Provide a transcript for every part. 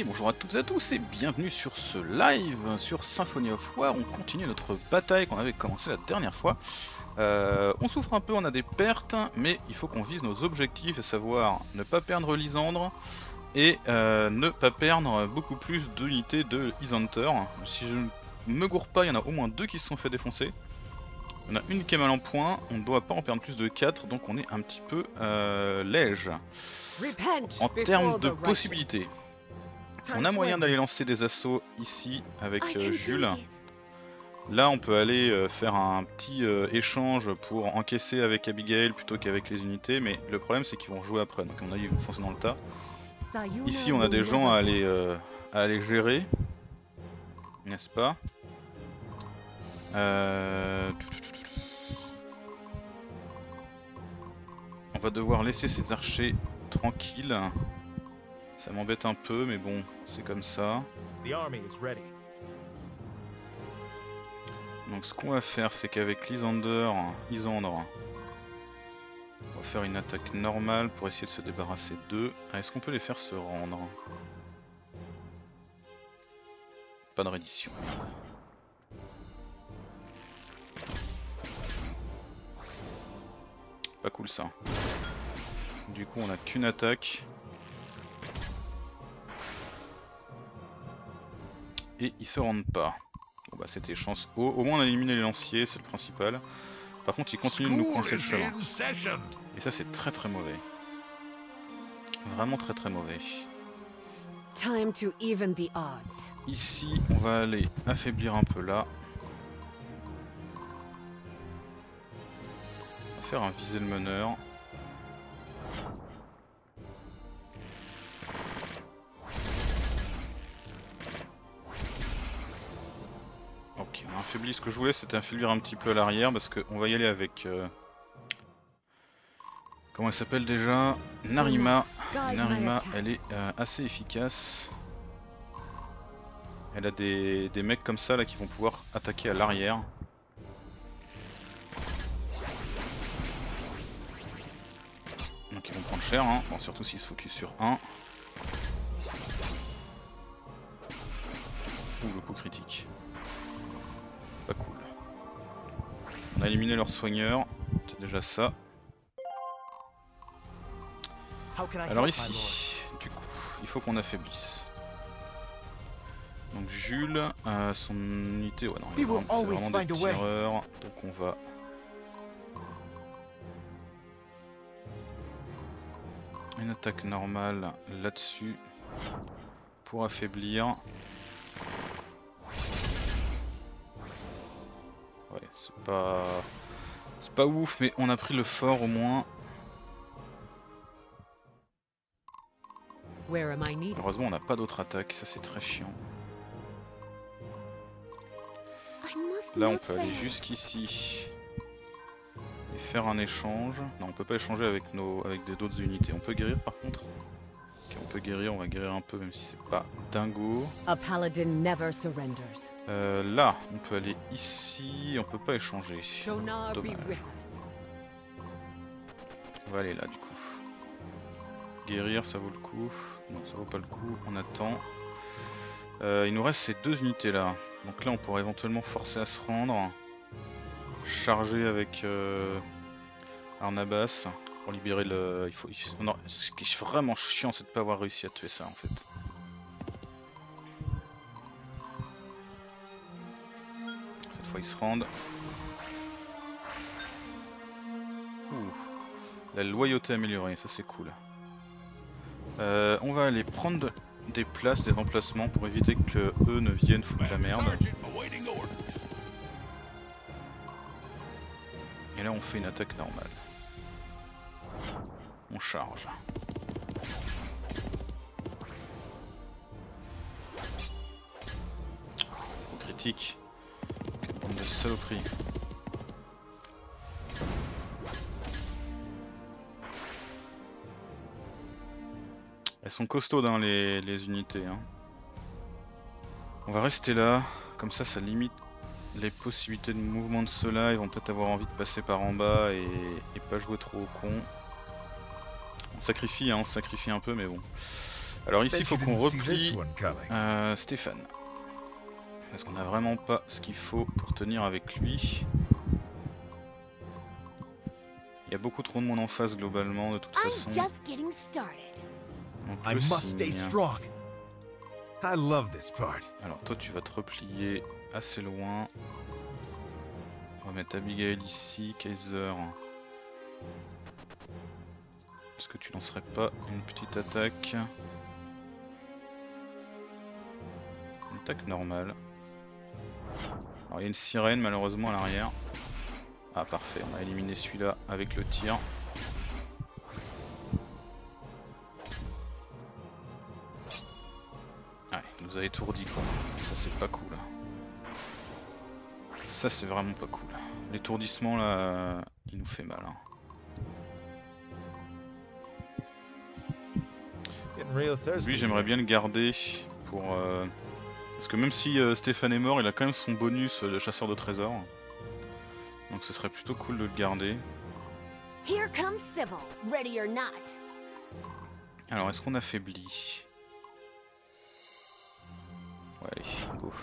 bonjour à toutes et à tous et bienvenue sur ce live sur Symphony of War. On continue notre bataille qu'on avait commencé la dernière fois. On souffre un peu, on a des pertes, mais il faut qu'on vise nos objectifs, à savoir ne pas perdre Lysandre et ne pas perdre beaucoup plus d'unités de Ishanter. Si je ne me gourre pas, il y en a au moins 2 qui se sont fait défoncer. Il y en a une qui est mal en point, on ne doit pas en perdre plus de 4, donc on est un petit peu léger. En termes de possibilités, on a moyen d'aller lancer des assauts ici avec Jules. Là on peut aller faire un petit échange pour encaisser avec Abigail plutôt qu'avec les unités, mais le problème c'est qu'ils vont jouer après, donc à mon avis ils vont foncer dans le tas. Ici on a des gens à aller gérer, n'est-ce pas? On va devoir laisser ces archers tranquilles. Ça m'embête un peu, mais bon, c'est comme ça. Donc ce qu'on va faire, c'est qu'avec Lysandre, on va faire une attaque normale pour essayer de se débarrasser d'eux. Ah, est-ce qu'on peut les faire se rendre? Pas de reddition. Pas cool ça. Du coup on a qu'une attaque. Et ils se rendent pas. Bon bah c'était chance haut. Au moins on a éliminé les lanciers, c'est le principal. Par contre ils continuent de nous coincer le chemin. Et ça c'est très très mauvais. Vraiment très très mauvais. Ici on va aller affaiblir un peu là. On va faire un viser le meneur. Ok, on a affaibli. Ce que je voulais c'était affaiblir un petit peu à l'arrière parce qu'on va y aller avec... comment elle s'appelle déjà? Narima. Narima elle est assez efficace. Elle a des mecs comme ça là qui vont pouvoir attaquer à l'arrière. Donc ils vont prendre cher, hein. Bon, surtout s'ils se focus sur un. Ouh, le coup critique. Pas cool. On a éliminé leurs soigneurs, c'est déjà ça. Alors ici, du coup, il faut qu'on affaiblisse. Donc Jules, son unité, ouais non, c'est vraiment des tireurs, donc on va... Une attaque normale là-dessus, pour affaiblir. Ouais, c'est pas ouf, mais on a pris le fort au moins. Heureusement on n'a pas d'autres attaques, ça c'est très chiant. Là on peut aller jusqu'ici et faire un échange. Non, on peut pas échanger avec d'autres unités. On peut guérir par contre. Ok, on peut guérir, on va guérir un peu même si c'est pas dingo. Là on peut aller ici, on peut pas échanger. Dommage. On va aller là du coup. Guérir ça vaut le coup. Non, ça vaut pas le coup, on attend. Il nous reste ces 2 unités là. Donc là on pourrait éventuellement forcer à se rendre. Charger avec Arnabas pour libérer le... Non, ce qui est vraiment chiant c'est de pas avoir réussi à tuer ça en fait. Cette fois ils se rendent. Ouh. La loyauté améliorée, ça c'est cool. On va aller prendre des places, des emplacements pour éviter que eux ne viennent foutre la merde. Et là on fait une attaque normale. On charge. Au critique. Quelle bande de saloperies. Elles sont costaudes hein, les unités. Hein. On va rester là, comme ça ça limite les possibilités de mouvement de ceux-là. Ils vont peut-être avoir envie de passer par en bas et pas jouer trop au con. On sacrifie un peu mais bon. Alors ici il Bet faut you qu'on didn't see replie this one coming. Stéphane. Parce qu'on a vraiment pas ce qu'il faut pour tenir avec lui. Il y a beaucoup trop de monde en face globalement de toute façon. Donc I le must stay signe. strong. I love this part. Alors toi tu vas te replier assez loin. On va mettre Abigail ici, Kaiser. Est-ce que tu lancerais pas une petite attaque? Une attaque normale. Alors il y a une sirène malheureusement à l'arrière. Ah parfait, on a éliminé celui-là avec le tir. Ouais, il nous a étourdi quoi. Ça c'est pas cool. Ça c'est vraiment pas cool. L'étourdissement là, il nous fait mal. Hein. Lui j'aimerais bien le garder pour... Parce que même si Stéphane est mort, il a quand même son bonus de chasseur de trésors. Donc ce serait plutôt cool de le garder. Alors est-ce qu'on affaiblit? Ouais allez, go.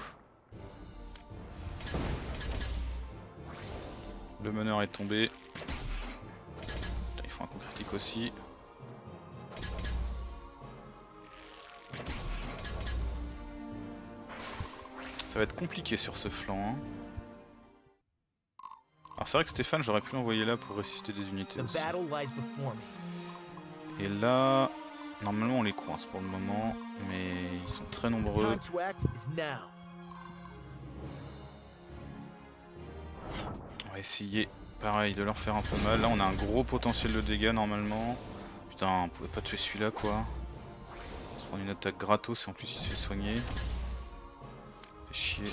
Le meneur est tombé. Putain, il faut un coup critique aussi. Ça va être compliqué sur ce flanc. Hein. Alors c'est vrai que Stéphane j'aurais pu l'envoyer là pour résister des unités aussi. Et là, normalement on les coince pour le moment, mais ils sont très nombreux. On va essayer pareil de leur faire un peu mal. Là on a un gros potentiel de dégâts normalement. Putain on pouvait pas tuer celui-là quoi. On se prend une attaque gratos et en plus il se fait soigner. Fait chier.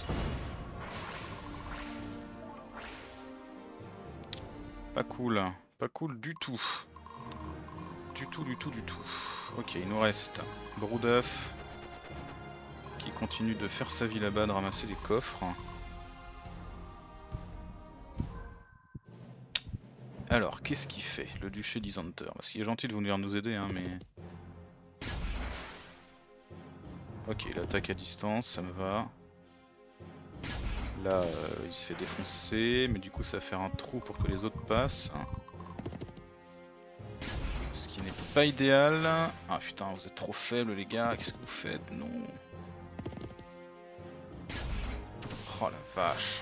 Pas cool du tout. Du tout. Ok, il nous reste Broudaf qui continue de faire sa vie là-bas, de ramasser des coffres. Alors, qu'est-ce qu'il fait, le duché d'Isanter? Parce qu'il est gentil de venir nous aider, hein, mais... Ok, l'attaque à distance, ça me va. Là, il se fait défoncer, mais du coup ça va faire un trou pour que les autres passent. Ce qui n'est pas idéal. Ah putain, vous êtes trop faibles les gars, qu'est-ce que vous faites? Non. Oh la vache.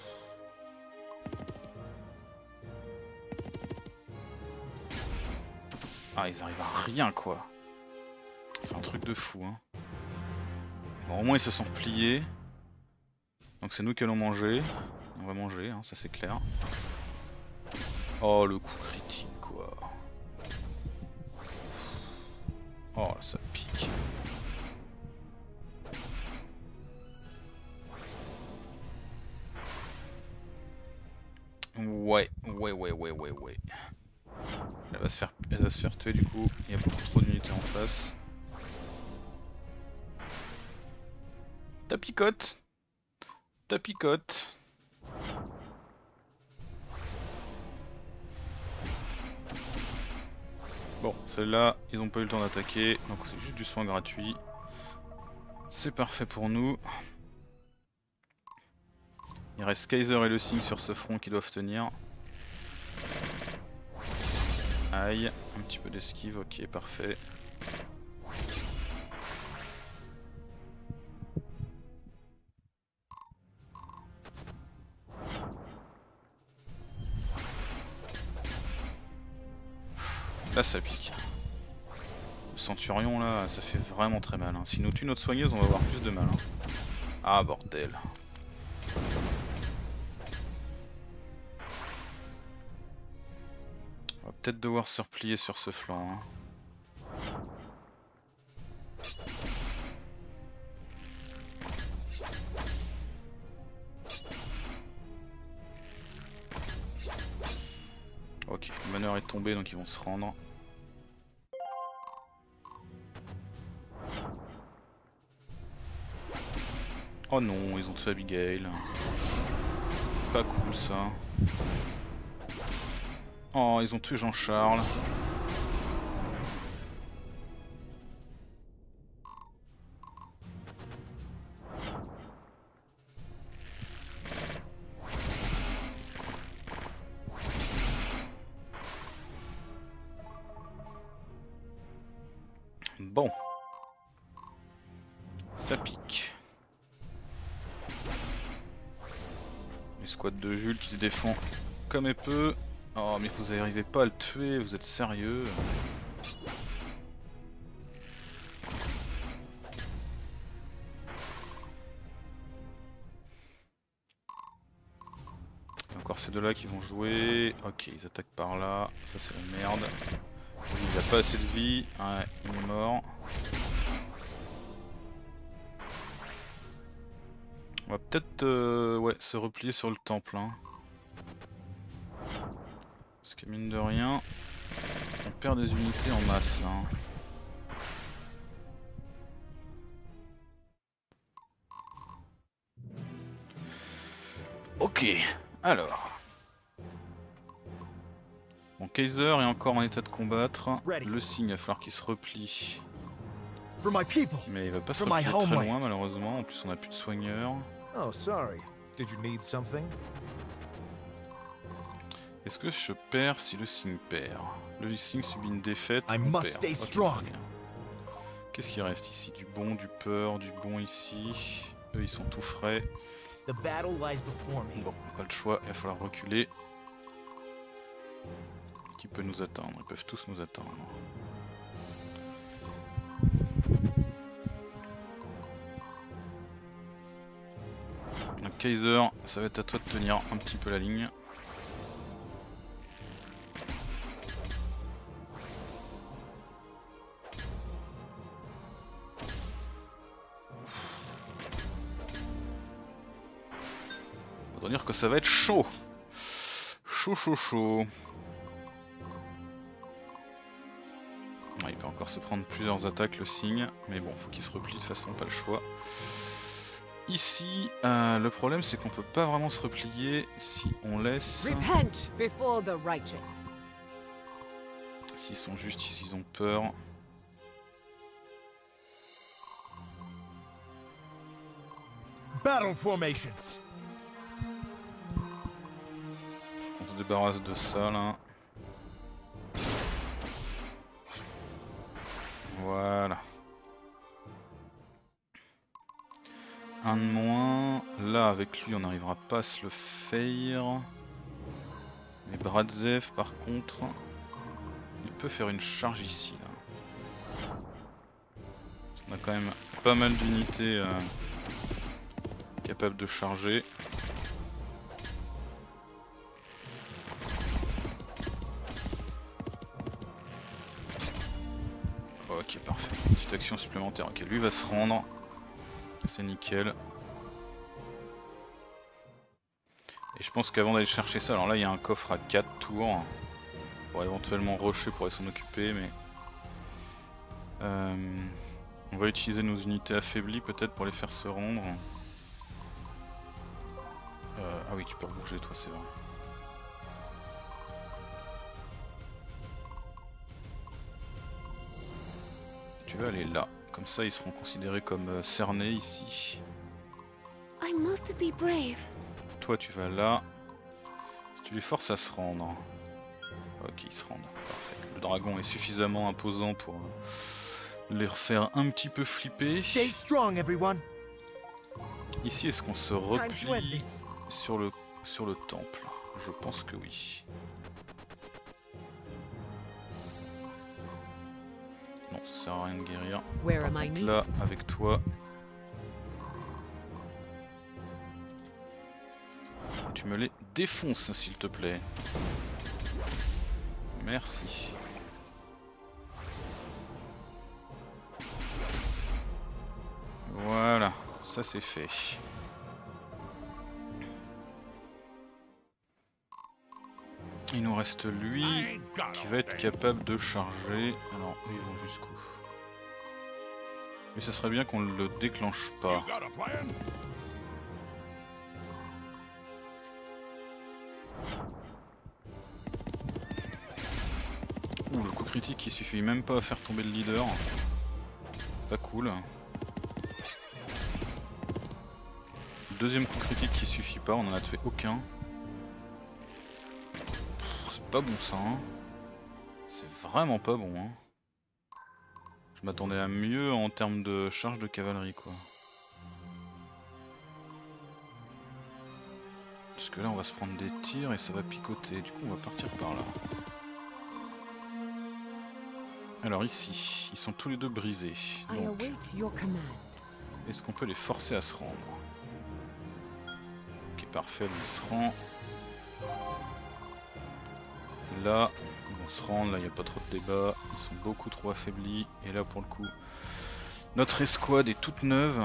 Ah, ils arrivent à rien quoi. C'est un truc de fou hein. Bon, au moins ils se sont repliés. Donc c'est nous qui allons manger. On va manger, hein, ça c'est clair. Oh le coup critique quoi. Oh là, ça pique. Ouais. Elle va se faire tuer du coup. Il y a beaucoup trop d'unités en face. Ta picote. Bon, celle-là, ils ont pas eu le temps d'attaquer, donc c'est juste du soin gratuit. C'est parfait pour nous. Il reste Kaiser et le Signe sur ce front qui doivent tenir. Aïe, un petit peu d'esquive, ok, parfait. Là ça pique. Le Centurion là, ça fait vraiment très mal. Hein. S'il nous tue notre soigneuse, on va avoir plus de mal. Hein. Ah bordel. On va peut-être devoir se replier sur ce flanc. Hein. Ok, le meneur est tombé donc ils vont se rendre. Oh non, ils ont tué Abigail. Pas cool ça. Oh, ils ont tué Jean-Charles. Ça pique. L'escouade de Jules qui se défend comme elle peut. Oh mais vous n'arrivez pas à le tuer, vous êtes sérieux? Encore ces deux là qui vont jouer. Ok, ils attaquent par là, ça c'est la merde. Il a pas assez de vie, ouais, il est mort. On va peut-être ouais, se replier sur le temple. Hein. Parce que mine de rien, on perd des unités en masse là. Hein. Ok, alors. Bon, Kaiser est encore en état de combattre. Le signe, il va falloir qu'il se replie. Mais il va pas se replier très loin malheureusement. En plus, on a plus de soigneurs. Oh, sorry. Did you need something? Est-ce que je perds si le signe perd? Le signe subit une défaite. I must stay strong. Qu'est-ce qui reste ici? Du bon, du peur, du bon ici. Eux, ils sont tout frais. The battle lies before me. Bon, pas le choix, il va falloir reculer. Qui peut nous attendre? Ils peuvent tous nous attendre. Donc Kaiser, ça va être à toi de tenir un petit peu la ligne. On va dire que ça va être chaud. Chaud, chaud, chaud. Ouais, il peut encore se prendre plusieurs attaques le signe, mais bon, faut qu'il se replie de toute façon, pas le choix. Ici, le problème c'est qu'on peut pas vraiment se replier si on laisse... Repent before the righteous. S'ils sont juste ici, ils ont peur. Battle formations. On se débarrasse de ça là. Voilà. Un de moins. Là, avec lui, on n'arrivera pas à se le faire. Mais Bradzev, par contre, il peut faire une charge ici. Là. On a quand même pas mal d'unités capables de charger. Ok, parfait. Petite action supplémentaire. Ok, lui va se rendre. C'est nickel. Et je pense qu'avant d'aller chercher ça, alors là il y a un coffre à 4 tours. Pour éventuellement rusher pour s'en occuper, mais... on va utiliser nos unités affaiblies peut-être pour les faire se rendre. Ah oui, tu peux rebouger toi, c'est vrai. Tu vas aller là, comme ça ils seront considérés comme cernés ici. I must be brave. Toi tu vas là, tu les forces à se rendre. Ok, ils se rendent, parfait. Le dragon est suffisamment imposant pour les refaire un petit peu flipper. Stay strong, everyone. Ici est-ce qu'on se replie sur le temple? Je pense que oui. Non, ça sert à rien de guérir. Par contre, là, avec toi, tu me les défonces s'il te plaît. Merci. Voilà, ça c'est fait. Il nous reste lui qui va être capable de charger. Alors, eux ils vont jusqu'où? Mais ça serait bien qu'on le déclenche pas. Ouh, le coup critique il suffit même pas à faire tomber le leader. Pas cool. Le deuxième coup critique qui suffit pas, on en a tué aucun. C'est pas bon ça, hein. C'est vraiment pas bon, hein. Je m'attendais à mieux en termes de charge de cavalerie, quoi. Parce que là on va se prendre des tirs et ça va picoter, du coup on va partir par là. Alors ici, ils sont tous les deux brisés. I Donc, await your command. est-ce qu'on peut les forcer à se rendre? Ok, parfait, lui il se rend. Là, ils vont se rendre, là il n'y a pas trop de débat, ils sont beaucoup trop affaiblis. Et là pour le coup, notre escouade est toute neuve.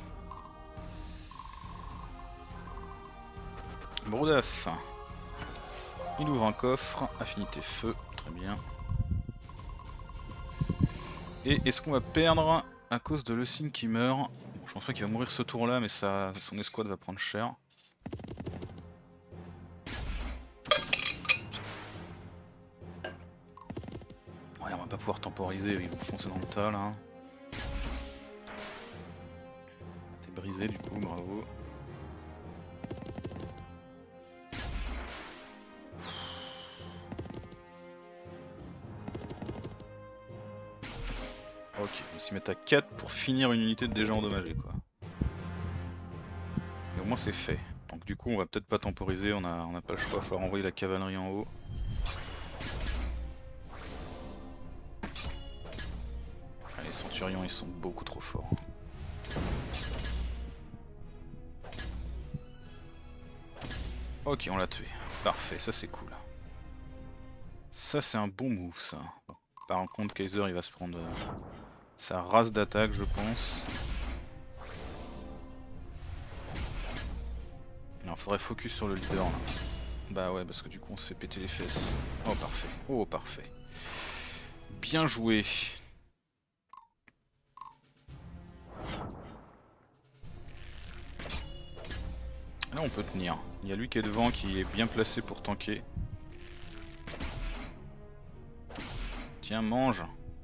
Brodaf, il ouvre un coffre, affinité feu, très bien. Et est-ce qu'on va perdre à cause de Lessing qui meurt? Bon, je pense pas qu'il va mourir ce tour là, mais son escouade va prendre cher. Ouais, on va pas pouvoir temporiser, ils vont foncer dans le tas là. T'es brisé du coup, bravo. Ok, on va s'y mettre à 4 pour finir une unité déjà endommagée quoi. Et au moins c'est fait. Donc du coup on va peut-être pas temporiser, on a pas le choix, il va falloir envoyer la cavalerie en haut. Ah, les centurions ils sont beaucoup trop forts. Ok, on l'a tué. Parfait, ça c'est cool. Ça c'est un bon move ça. Bon, par contre Kaiser il va se prendre sa race d'attaque je pense. Alors faudrait focus sur le leader là. Bah ouais parce que du coup on se fait péter les fesses. Oh parfait, oh parfait. Bien joué. Là on peut tenir. Il y a lui qui est devant qui est bien placé pour tanker. Tiens mange.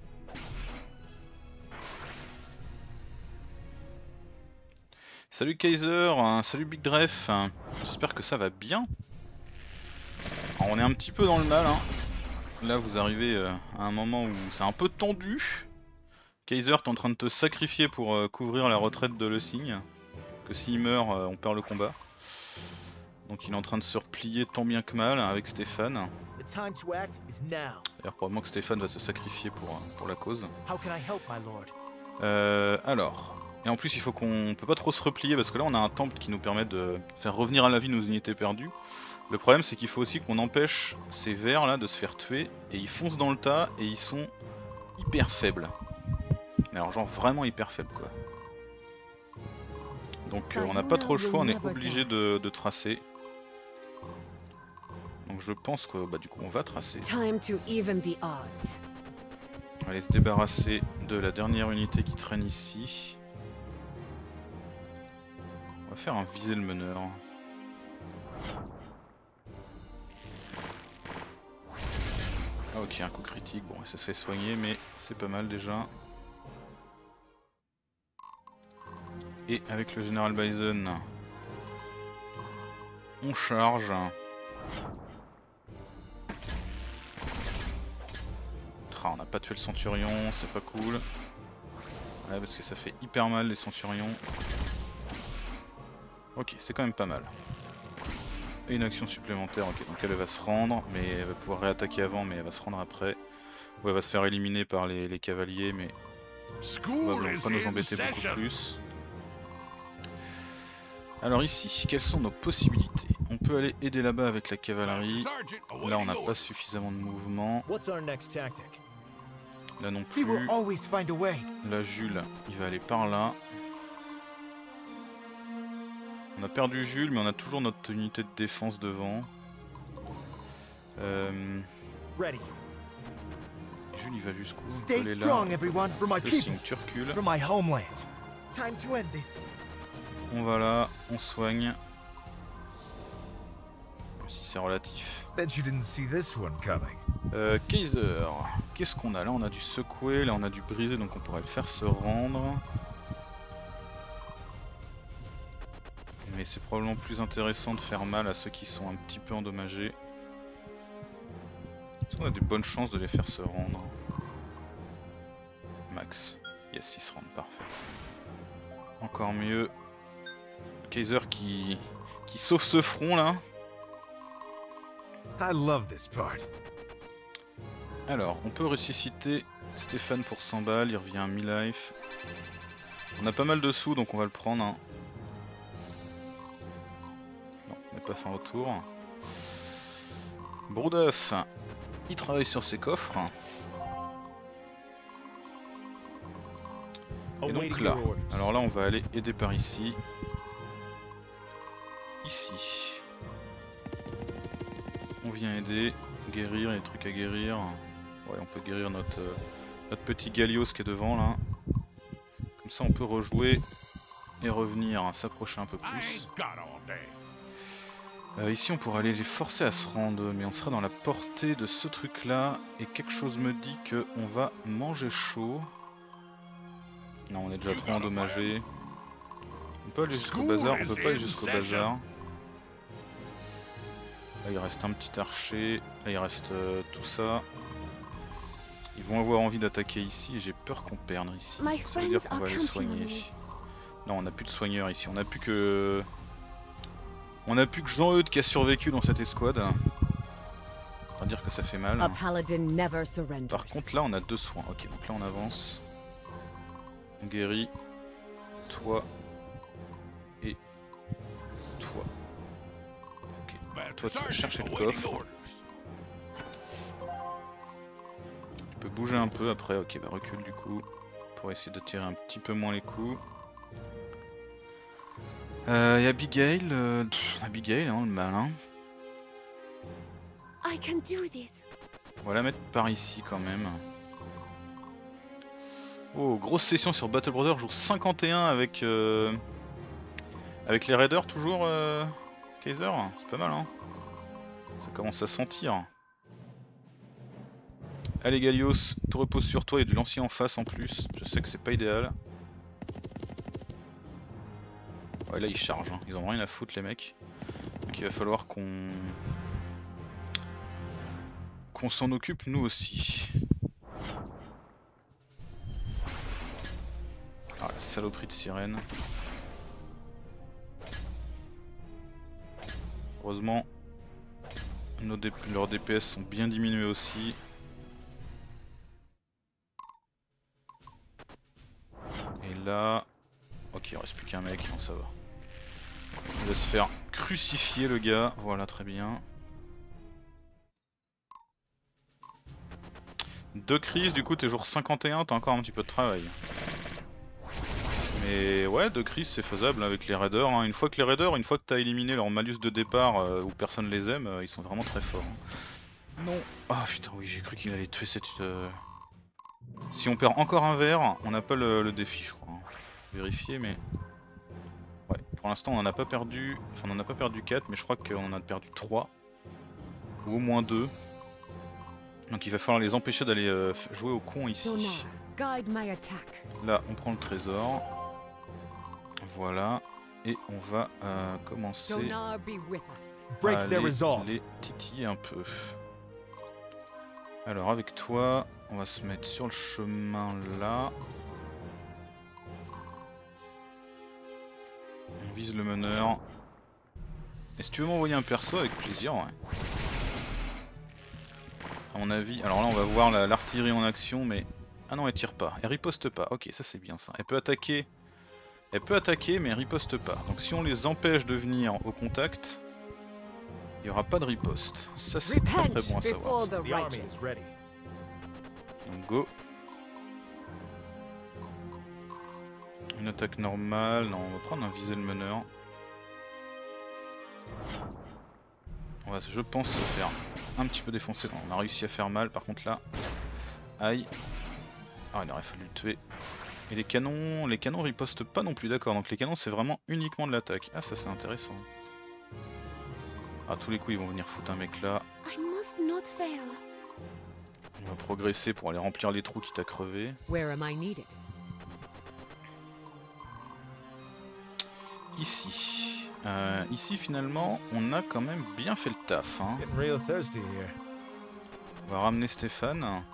Salut Kaiser, salut Big Dref, j'espère que ça va bien. Alors, on est un petit peu dans le mal, hein. Là vous arrivez à un moment où c'est un peu tendu. Kaiser t'es en train de te sacrifier pour couvrir la retraite de Lessing. Que s'il meurt on perd le combat. Donc il est en train de se replier tant bien que mal avec Stéphane. The time to act is now. D'ailleurs probablement que Stéphane va se sacrifier pour la cause. How can I help, my lord? Alors... Et en plus il faut qu'on peut pas trop se replier parce que là on a un temple qui nous permet de faire revenir à la vie nos unités perdues. Le problème c'est qu'il faut aussi qu'on empêche ces vers là de se faire tuer et ils foncent dans le tas et ils sont hyper faibles. Mais alors genre vraiment hyper faibles quoi. Donc on n'a pas trop le choix, on est obligé de tracer. Donc je pense que bah du coup on va tracer. Time to even the odds. On va aller se débarrasser de la dernière unité qui traîne ici. On va faire un viser le meneur. Ah ok, un coup critique, bon ça se fait soigner mais c'est pas mal déjà. Et avec le général Bison, on charge. On n'a pas tué le centurion, c'est pas cool. Ouais parce que ça fait hyper mal les centurions. Ok, c'est quand même pas mal. Et une action supplémentaire, ok, donc elle va se rendre, mais elle va pouvoir réattaquer avant, mais elle va se rendre après. Ou elle va se faire éliminer par les cavaliers, mais on va pas nous embêter beaucoup plus. Alors ici, quelles sont nos possibilités? On peut aller aider là-bas avec la cavalerie. Là on n'a pas suffisamment de mouvement. What's our next tactic? Là non He plus. will always find a way. Là Jules, il va aller par là. On a perdu Jules, mais on a toujours notre unité de défense devant. Ready. Jules il va jusqu'où? Stay strong, everyone, for my Le people, signe, tu recules. for my homeland. Time to end this. On va là, on soigne. Même si c'est relatif. Bet you didn't see this one coming. Kaiser, qu'est-ce qu'on a? Là on a du secoué, là on a du brisé, donc on pourrait le faire se rendre. Mais c'est probablement plus intéressant de faire mal à ceux qui sont un petit peu endommagés. Est-ce qu'on a des bonnes chances de les faire se rendre? Max. Yes, ils se rendent, parfait. Encore mieux. Kaiser qui qui sauve ce front là. I love this part. Alors, on peut ressusciter Stéphane pour 100 balles, il revient à 1000 life. On a pas mal de sous donc on va le prendre. Hein. Non, on n'a pas fait un retour. Broudaf, il travaille sur ses coffres. Et donc là, alors là on va aller aider par ici. Ici. On vient aider, guérir, les trucs à guérir. Ouais, on peut guérir notre petit Gallios qui est devant là. Comme ça on peut rejouer et revenir, s'approcher un peu plus. Ici on pourra aller les forcer à se rendre, mais on sera dans la portée de ce truc là. Et quelque chose me dit que on va manger chaud. Non, on est déjà trop endommagé. On peut aller jusqu'au bazar, on peut pas aller jusqu'au bazar. Là il reste un petit archer, là il reste tout ça. Ils vont avoir envie d'attaquer ici et j'ai peur qu'on perde ici. Ça veut dire qu'on va les soigner. Non, on n'a plus de soigneurs ici, on n'a plus que... On n'a plus que Jean-Eudes qui a survécu dans cette escouade. On va dire que ça fait mal. Par contre là on a 2 soins, ok donc là on avance. On guérit toi et toi. Ok. Toi tu vas chercher le coffre. Tu peux bouger un peu après, ok bah recule du coup. Pour essayer de tirer un petit peu moins les coups. Et Abigail, Abigail hein, le malin. On va la mettre par ici quand même. Oh, grosse session sur Battle Brother, jour 51 avec les raiders toujours, Kaiser, c'est pas mal hein. Ça commence à sentir. Allez Gallios, tout repose sur toi et de l'ancien en face en plus, je sais que c'est pas idéal. Ouais là ils chargent, hein. Ils ont rien à foutre les mecs. Donc il va falloir qu'on s'en occupe nous aussi. Ah la saloperie de sirène. Heureusement leurs DPS sont bien diminués aussi. Et là... Ok il reste plus qu'un mec, non ça va. Il va se faire crucifier le gars, voilà très bien. 2 crises, du coup t'es jour 51, t'as encore un petit peu de travail. Mais ouais, 2 crises c'est faisable avec les raiders. Hein. Une fois que t'as éliminé leur malus de départ où personne les aime, ils sont vraiment très forts. Hein. Non. Ah putain oui, j'ai cru qu'il allait tuer cette... Si on perd encore un verre, on n'a pas le défi je crois. Hein. Vérifier mais... Ouais, pour l'instant on en a pas perdu... Enfin on en a pas perdu 4 mais je crois qu'on en a perdu 3. Ou au moins 2. Donc il va falloir les empêcher d'aller jouer au con ici. Là on prend le trésor. Voilà. Et on va commencer à les titiller un peu. Alors avec toi, on va se mettre sur le chemin là. On vise le meneur. Et si tu veux m'envoyer un perso avec plaisir, ouais. À mon avis, alors là on va voir l'artillerie en action mais... Ah non elle tire pas, elle riposte pas, ok ça c'est bien ça. Elle peut attaquer mais elle riposte pas. Donc si on les empêche de venir au contact, il n'y aura pas de riposte. Ça c'est très très bon à savoir. Donc go. Une attaque normale, non on va prendre un viser le meneur. On va je pense se faire un petit peu défoncer. Non, on a réussi à faire mal par contre là. Aïe. Ah il aurait fallu le tuer. Et les canons ripostent pas non plus, d'accord, donc les canons c'est vraiment uniquement de l'attaque. Ah ça c'est intéressant. À tous les coups ils vont venir foutre un mec là. On va progresser pour aller remplir les trous quitte à crever. Ici. Ici finalement on a quand même bien fait le taf. Hein. On va ramener Stéphane.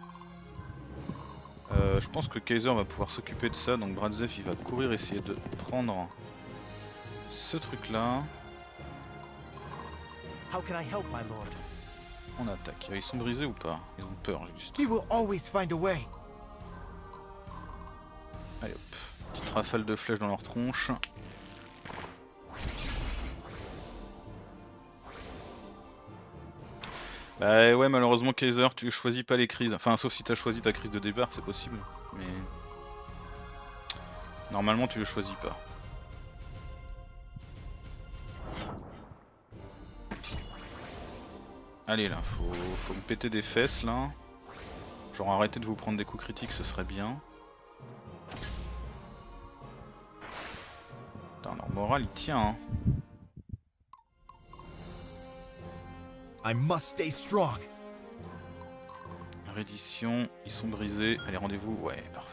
Je pense que Kaiser va pouvoir s'occuper de ça, donc Bradzev il va courir essayer de prendre ce truc là. How can I help, my lord? On attaque. Ils sont brisés ou pas? Ils ont peur juste. He will always find a way. Allez hop. Petite rafale de flèches dans leur tronche. Bah ouais, malheureusement Kaiser, tu choisis pas les crises. Enfin, sauf si t'as choisi ta crise de départ, c'est possible. Mais normalement tu le choisis pas. Allez là, faut me péter des fesses là. Genre arrêtez de vous prendre des coups critiques, ce serait bien. Putain, leur moral il tient hein. I must stay strong. Reddition, ils sont brisés. Allez, rendez-vous. Ouais, parfait.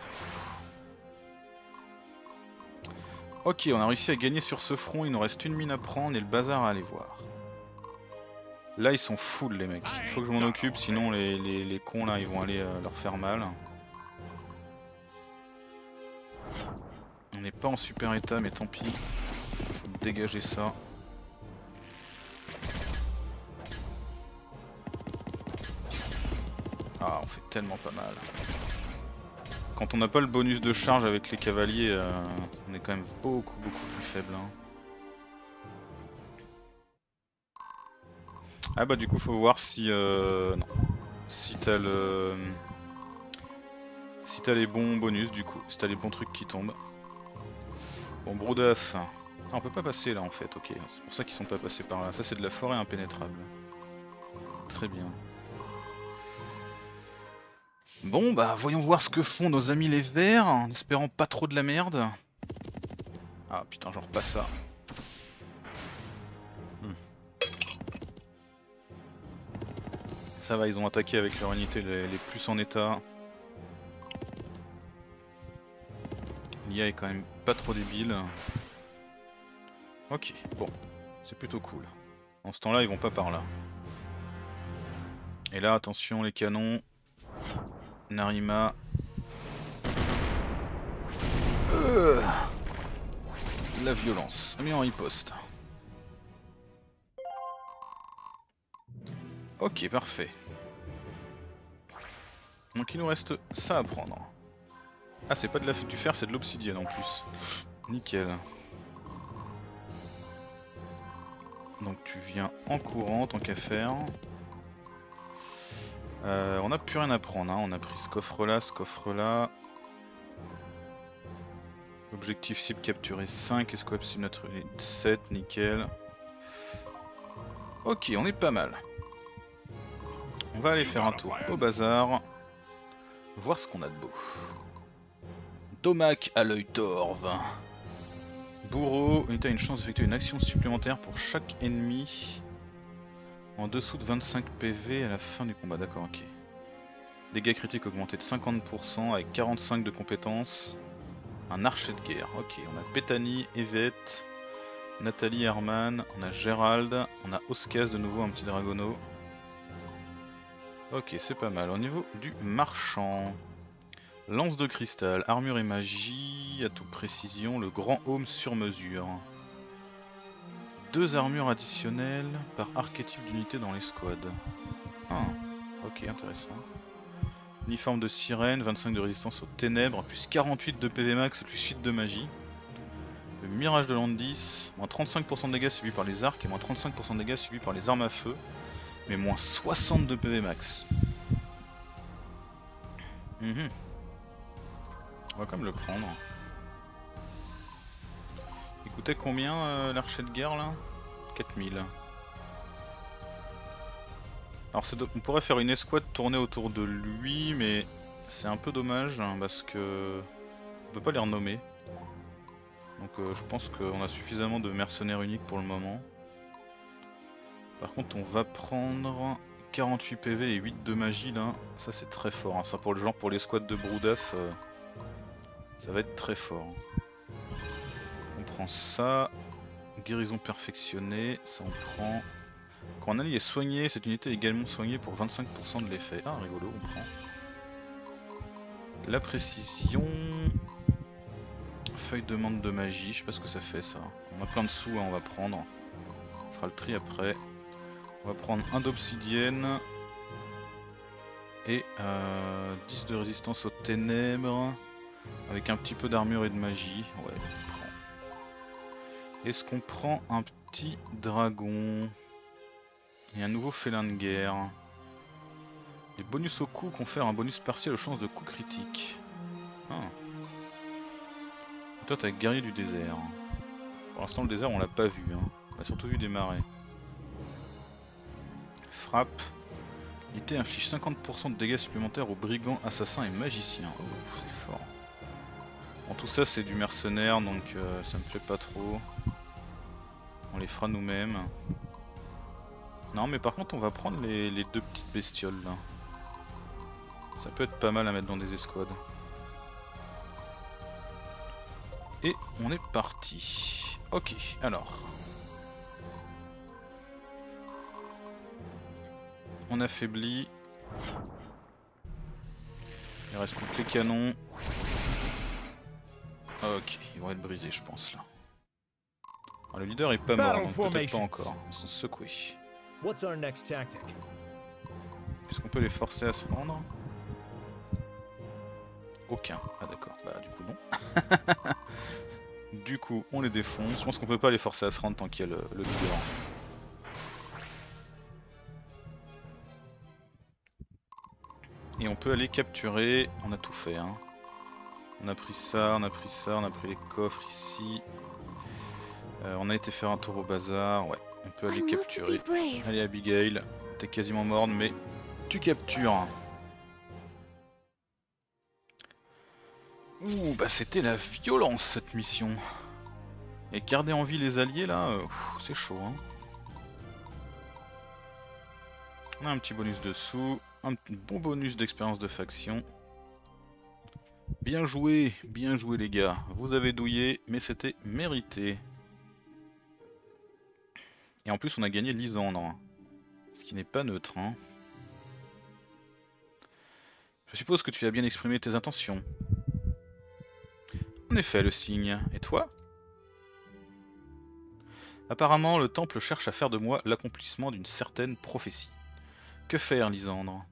Ok, on a réussi à gagner sur ce front. Il nous reste une mine à prendre et le bazar à aller voir. Là, ils sont full les mecs. Il faut que je m'en occupe, sinon les cons là, ils vont aller leur faire mal. On n'est pas en super état, mais tant pis. Faut dégager ça. Ah, on fait tellement pas mal. Quand on n'a pas le bonus de charge avec les cavaliers, on est quand même beaucoup plus faible. Hein. Ah bah du coup faut voir si non. Si t'as le. Si t'as les bons bonus du coup, si t'as les bons trucs qui tombent. Bon Broudaf. Ah, on peut pas passer là en fait, ok. C'est pour ça qu'ils sont pas passés par là. Ça c'est de la forêt impénétrable. Très bien. Bon bah voyons voir ce que font nos amis les verts, en espérant pas trop de la merde. Ah putain j'en repasse ça. Ça va, ils ont attaqué avec leur unité les plus en état. L'IA est quand même pas trop débile. Ok, bon, c'est plutôt cool. En ce temps-là, ils vont pas par là. Et là, attention les canons. Narima. La violence. Mis en riposte. Ok, parfait. Donc il nous reste ça à prendre. Ah, c'est pas de du fer, c'est de l'obsidienne en plus. Nickel. Donc tu viens en courant tant qu'à faire. On a plus rien à prendre, hein. On a pris ce coffre là. Objectif cible capturé 5, escouade cible naturelle 7, nickel. Ok, on est pas mal. On va aller faire un tour au bazar. Voir ce qu'on a de beau. Domac à l'œil torve. Bourreau, unité a une chance d'effectuer une action supplémentaire pour chaque ennemi en dessous de 25 PV à la fin du combat, d'accord, ok. Dégâts critiques augmentés de 50% avec 45 de compétences. Un archer de guerre, ok. On a Bethany, Yvette, Nathalie, Herman, on a Gérald, on a Oscas de nouveau, un petit dragono. Ok, c'est pas mal. Au niveau du marchand, lance de cristal, armure et magie, atout précision, le grand home sur mesure. 2 armures additionnelles par archétype d'unité dans l'escouade. Ah, ok, intéressant. Uniforme de sirène, 25 de résistance aux ténèbres, plus 48 de PV max et plus 8 de magie. Le mirage de Landis, moins 35% de dégâts subis par les arcs et moins 35% de dégâts subis par les armes à feu. Mais moins 60 de PV max. On va quand même le prendre. Il coûtait combien l'archer de guerre là? 4000. Alors on pourrait faire une escouade tournée autour de lui, mais c'est un peu dommage hein, parce que on peut pas les renommer. Donc je pense qu'on a suffisamment de mercenaires uniques pour le moment. Par contre on va prendre 48 PV et 8 de magie là, ça c'est très fort, hein. Ça pour le genre pour l'escouade de Broudaf, ça va être très fort. On prend ça, guérison perfectionnée, ça on prend. Quand un allié est soigné, cette unité est également soignée pour 25% de l'effet. Ah rigolo, on prend. La précision, feuille de demande de magie, je sais pas ce que ça fait ça. On a plein de sous, hein, on va prendre. On fera le tri après. On va prendre un d'obsidienne et 10 de résistance aux ténèbres avec un petit peu d'armure et de magie. Ouais, on prend. Est-ce qu'on prend un petit dragon et un nouveau félin de guerre? Les bonus au coup confèrent un bonus partiel aux chances de coup critique. Ah. Toi t'as guerrier du désert. Pour l'instant le désert on l'a pas vu, hein. On a surtout vu des marais. Frappe. L'unité inflige 50% de dégâts supplémentaires aux brigands, assassins et magiciens. Oh, c'est fort. Bon, tout ça c'est du mercenaire donc ça me plaît pas trop. On les fera nous-mêmes. Non mais par contre on va prendre les deux petites bestioles là. Ça peut être pas mal à mettre dans des escouades. Et on est parti. Ok, alors. On affaiblit. Il reste contre les canons. Ok, ils vont être brisés je pense là. Alors, le leader est pas mort donc peut-être pas encore. Ils sont secoués. What's our next tactic? Est-ce qu'on peut les forcer à se rendre? Aucun. Ah d'accord, bah du coup non. Du coup on les défonce. Je pense qu'on peut pas les forcer à se rendre tant qu'il y a le leader. Et on peut aller capturer, on a tout fait hein. On a pris ça, on a pris ça, on a pris les coffres ici. On a été faire un tour au bazar, ouais. On peut aller capturer. Allez Abigail, t'es quasiment morte mais tu captures. Ouh bah c'était la violence cette mission. Et garder en vie les alliés là, c'est chaud hein. On a un petit bonus dessous, un bon bonus d'expérience de faction. Bien joué les gars. Vous avez douillé mais c'était mérité. Et en plus on a gagné Lysandre. Ce qui n'est pas neutre hein. Je suppose que tu as bien exprimé tes intentions. En effet, le signe. Et toi? Apparemment, le temple cherche à faire de moi l'accomplissement d'une certaine prophétie. Que faire, Lysandre?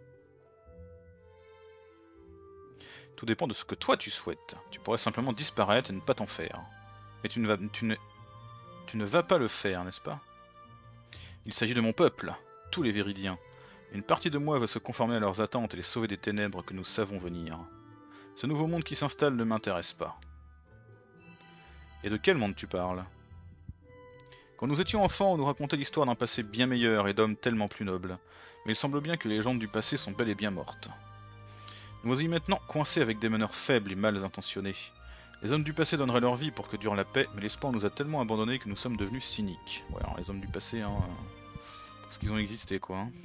Tout dépend de ce que toi tu souhaites. Tu pourrais simplement disparaître et ne pas t'en faire. Mais tu ne vas pas le faire, n'est-ce pas? Il s'agit de mon peuple, tous les Viridiens. Une partie de moi veut se conformer à leurs attentes et les sauver des ténèbres que nous savons venir. Ce nouveau monde qui s'installe ne m'intéresse pas. Et de quel monde tu parles? Quand nous étions enfants, on nous racontait l'histoire d'un passé bien meilleur et d'hommes tellement plus nobles. Mais il semble bien que les légendes du passé sont bel et bien mortes. Nous voici maintenant coincés avec des meneurs faibles et mal intentionnés. Les hommes du passé donneraient leur vie pour que dure la paix, mais l'espoir nous a tellement abandonnés que nous sommes devenus cyniques. Ouais, alors les hommes du passé, hein, parce qu'ils ont existé quoi. Hein.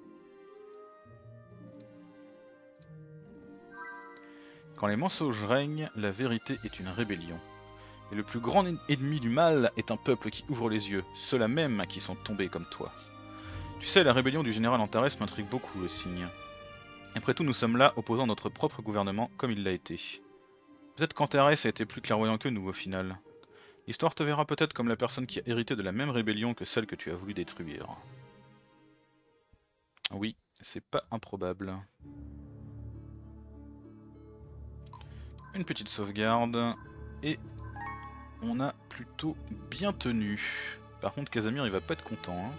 Quand les mensonges règnent, la vérité est une rébellion. Et le plus grand ennemi du mal est un peuple qui ouvre les yeux, ceux-là même qui sont tombés comme toi. Tu sais, la rébellion du général Antares m'intrigue beaucoup, le signe. Après tout, nous sommes là, opposant notre propre gouvernement comme il l'a été. Peut-être qu'Antares a été plus clairvoyant que nous au final. L'histoire te verra peut-être comme la personne qui a hérité de la même rébellion que celle que tu as voulu détruire. Oui, c'est pas improbable. Une petite sauvegarde, et on a plutôt bien tenu. Par contre Casamir il va pas être content. Hein.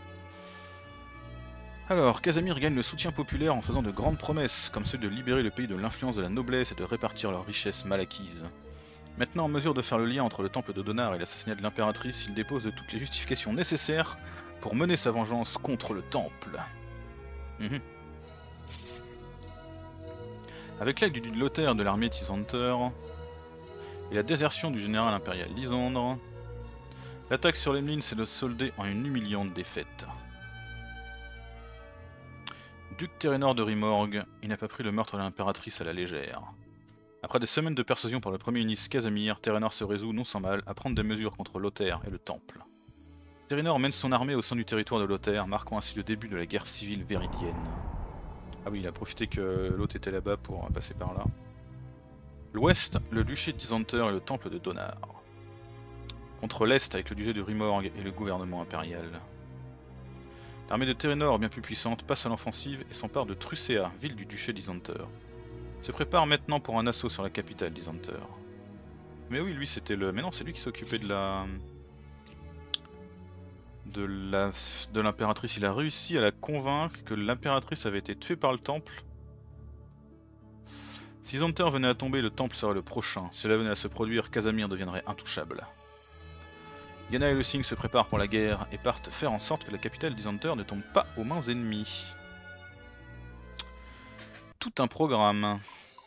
Alors, Casamir gagne le soutien populaire en faisant de grandes promesses, comme celle de libérer le pays de l'influence de la noblesse et de répartir leurs richesses mal acquises. Maintenant en mesure de faire le lien entre le temple de Donar et l'assassinat de l'impératrice, il dépose de toutes les justifications nécessaires pour mener sa vengeance contre le temple. Avec l'aide du duc Lothaire de l'armée Tisanter et la désertion du général impérial Lysandre, l'attaque sur les mines s'est de solder en une humiliante défaite. Duc Térénor de Rimorgue, il n'a pas pris le meurtre de l'impératrice à la légère. Après des semaines de persuasion par le premier ministre Casamir, Térénor se résout non sans mal à prendre des mesures contre Lothaire et le temple. Térénor mène son armée au sein du territoire de Lothaire, marquant ainsi le début de la guerre civile véridienne. Ah oui, il a profité que l'autre était là-bas pour passer par là. L'ouest, le duché de Tisanter et le temple de Donar. Contre l'est avec le duché de Rimorgue et le gouvernement impérial. L'armée de Térénor, bien plus puissante, passe à l'offensive et s'empare de Trucea, ville du duché d'Isanter. Se prépare maintenant pour un assaut sur la capitale d'Isanter. Mais oui, lui c'était le... Mais non, c'est lui qui s'occupait de la... de l'impératrice. Il a réussi à la convaincre que l'impératrice avait été tuée par le temple. Si Isanter venait à tomber, le temple serait le prochain. Si cela venait à se produire, Casamir deviendrait intouchable. Diana et le Singh se préparent pour la guerre et partent faire en sorte que la capitale d'Isanter ne tombe pas aux mains ennemies. Tout un programme.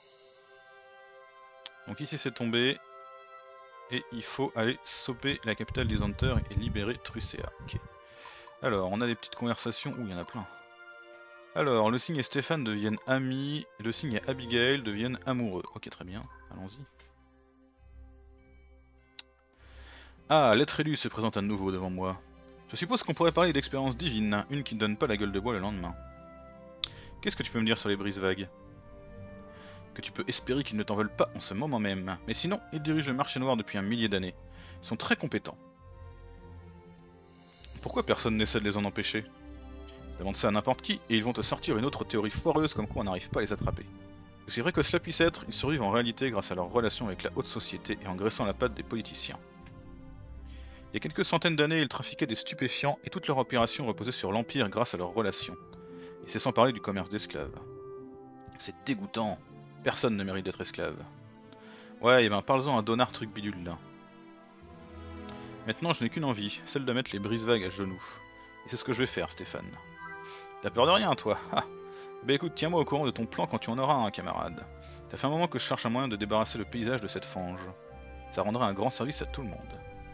Donc ici c'est tombé. Et il faut aller sauper la capitale d'Isanter et libérer Trucea. Ok. Alors, on a des petites conversations. Ouh, il y en a plein. Alors, le Singh et Stéphane deviennent amis. Et le Singh et Abigail deviennent amoureux. Ok, très bien. Allons-y. Ah, l'être élu se présente à nouveau devant moi. Je suppose qu'on pourrait parler d'expérience divine, une qui ne donne pas la gueule de bois le lendemain. Qu'est-ce que tu peux me dire sur les brises-vagues? Que tu peux espérer qu'ils ne t'en veulent pas en ce moment même. Mais sinon, ils dirigent le marché noir depuis un millier d'années. Ils sont très compétents. Pourquoi personne n'essaie de les en empêcher? Demande ça à n'importe qui et ils vont te sortir une autre théorie foireuse comme quoi on n'arrive pas à les attraper. Aussi vrai que cela puisse être, ils survivent en réalité grâce à leur relation avec la haute société et en graissant la patte des politiciens. Il y a quelques centaines d'années, ils trafiquaient des stupéfiants et toute leur opération reposait sur l'Empire grâce à leurs relations. Et c'est sans parler du commerce d'esclaves. C'est dégoûtant. Personne ne mérite d'être esclave. Ouais, et ben parle-en à Donar truc bidule là. Maintenant je n'ai qu'une envie, celle de mettre les brises-vagues à genoux. Et c'est ce que je vais faire, Stéphane. T'as peur de rien, toi? Ah. Bah écoute, tiens-moi au courant de ton plan quand tu en auras un, camarade. Ça fait un moment que je cherche un moyen de débarrasser le paysage de cette fange. Ça rendrait un grand service à tout le monde.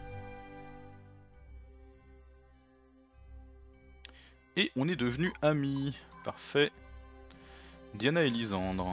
Et on est devenus amis. Parfait. Diana et Lysandre.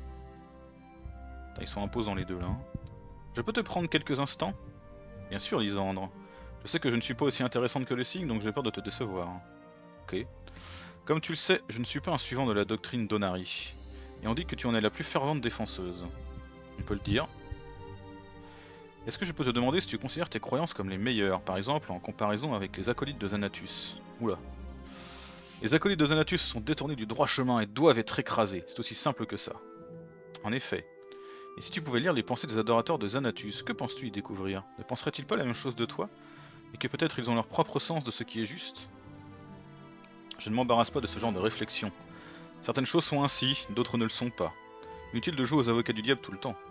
Ils sont imposants les deux là. Je peux te prendre quelques instants? Bien sûr, Lysandre. Je sais que je ne suis pas aussi intéressante que le Singh, donc j'ai peur de te décevoir. Ok. Comme tu le sais, je ne suis pas un suivant de la doctrine d'Onari. Et on dit que tu en es la plus fervente défenseuse. On peut le dire. Est-ce que je peux te demander si tu considères tes croyances comme les meilleures, par exemple en comparaison avec les acolytes de Xanatus? Oula. Les acolytes de Xanatus sont détournés du droit chemin et doivent être écrasés, c'est aussi simple que ça. En effet. Et si tu pouvais lire les pensées des adorateurs de Xanatus, que penses-tu y découvrir? Ne penseraient-ils pas la même chose de toi? Et que peut-être ils ont leur propre sens de ce qui est juste? Je ne m'embarrasse pas de ce genre de réflexion. Certaines choses sont ainsi, d'autres ne le sont pas. Inutile de jouer aux avocats du diable tout le temps.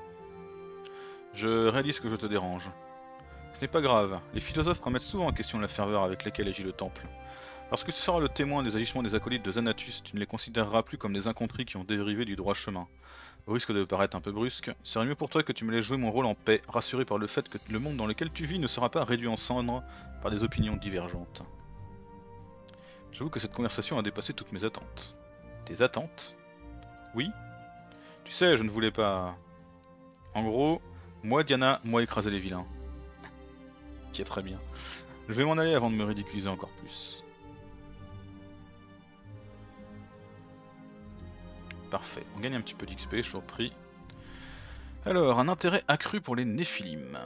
Je réalise que je te dérange. Ce n'est pas grave, les philosophes remettent souvent en question la ferveur avec laquelle agit le temple. Lorsque tu seras le témoin des agissements des acolytes de Xanatus, tu ne les considéreras plus comme des incompris qui ont dérivé du droit chemin. Au risque de paraître un peu brusque, il serait mieux pour toi que tu me laisses jouer mon rôle en paix, rassuré par le fait que le monde dans lequel tu vis ne sera pas réduit en cendres par des opinions divergentes. J'avoue que cette conversation a dépassé toutes mes attentes. Tes attentes? Oui? Tu sais, je ne voulais pas... En gros, moi Diana, moi écraser les vilains. Qui est très bien. Je vais m'en aller avant de me ridiculiser encore plus. Parfait, on gagne un petit peu d'XP, je vous prie. Alors, un intérêt accru pour les Néphilim.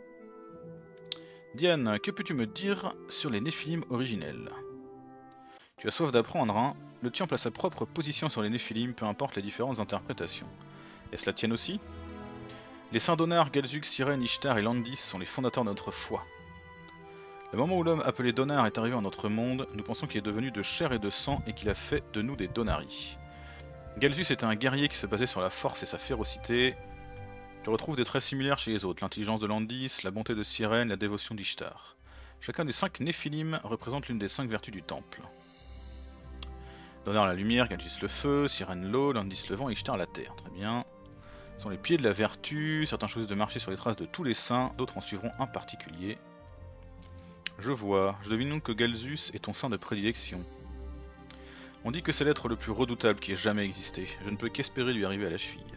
Diane, que peux-tu me dire sur les Néphilim originels? Tu as soif d'apprendre, hein? Le temple a sa propre position sur les Néphilim, peu importe les différentes interprétations. Est-ce la tienne aussi? Les saints Donar, Galzug, Sirène, Ishtar et Landis sont les fondateurs de notre foi. Le moment où l'homme appelé Donar est arrivé en notre monde, nous pensons qu'il est devenu de chair et de sang et qu'il a fait de nous des Donari. Galzus était un guerrier qui se basait sur la force et sa férocité. Tu retrouves des traits similaires chez les autres, l'intelligence de Landis, la bonté de Sirène, la dévotion d'Ishtar. Chacun des 5 Néphilim représente l'une des 5 vertus du temple. Donar la lumière, Galzus le feu, Sirène l'eau, Landis le vent et Ishtar la terre. Très bien. Ce sont les pieds de la vertu, certains choisissent de marcher sur les traces de tous les saints, d'autres en suivront un particulier. Je vois, je devine donc que Galzus est ton saint de prédilection. On dit que c'est l'être le plus redoutable qui ait jamais existé. Je ne peux qu'espérer lui arriver à la cheville.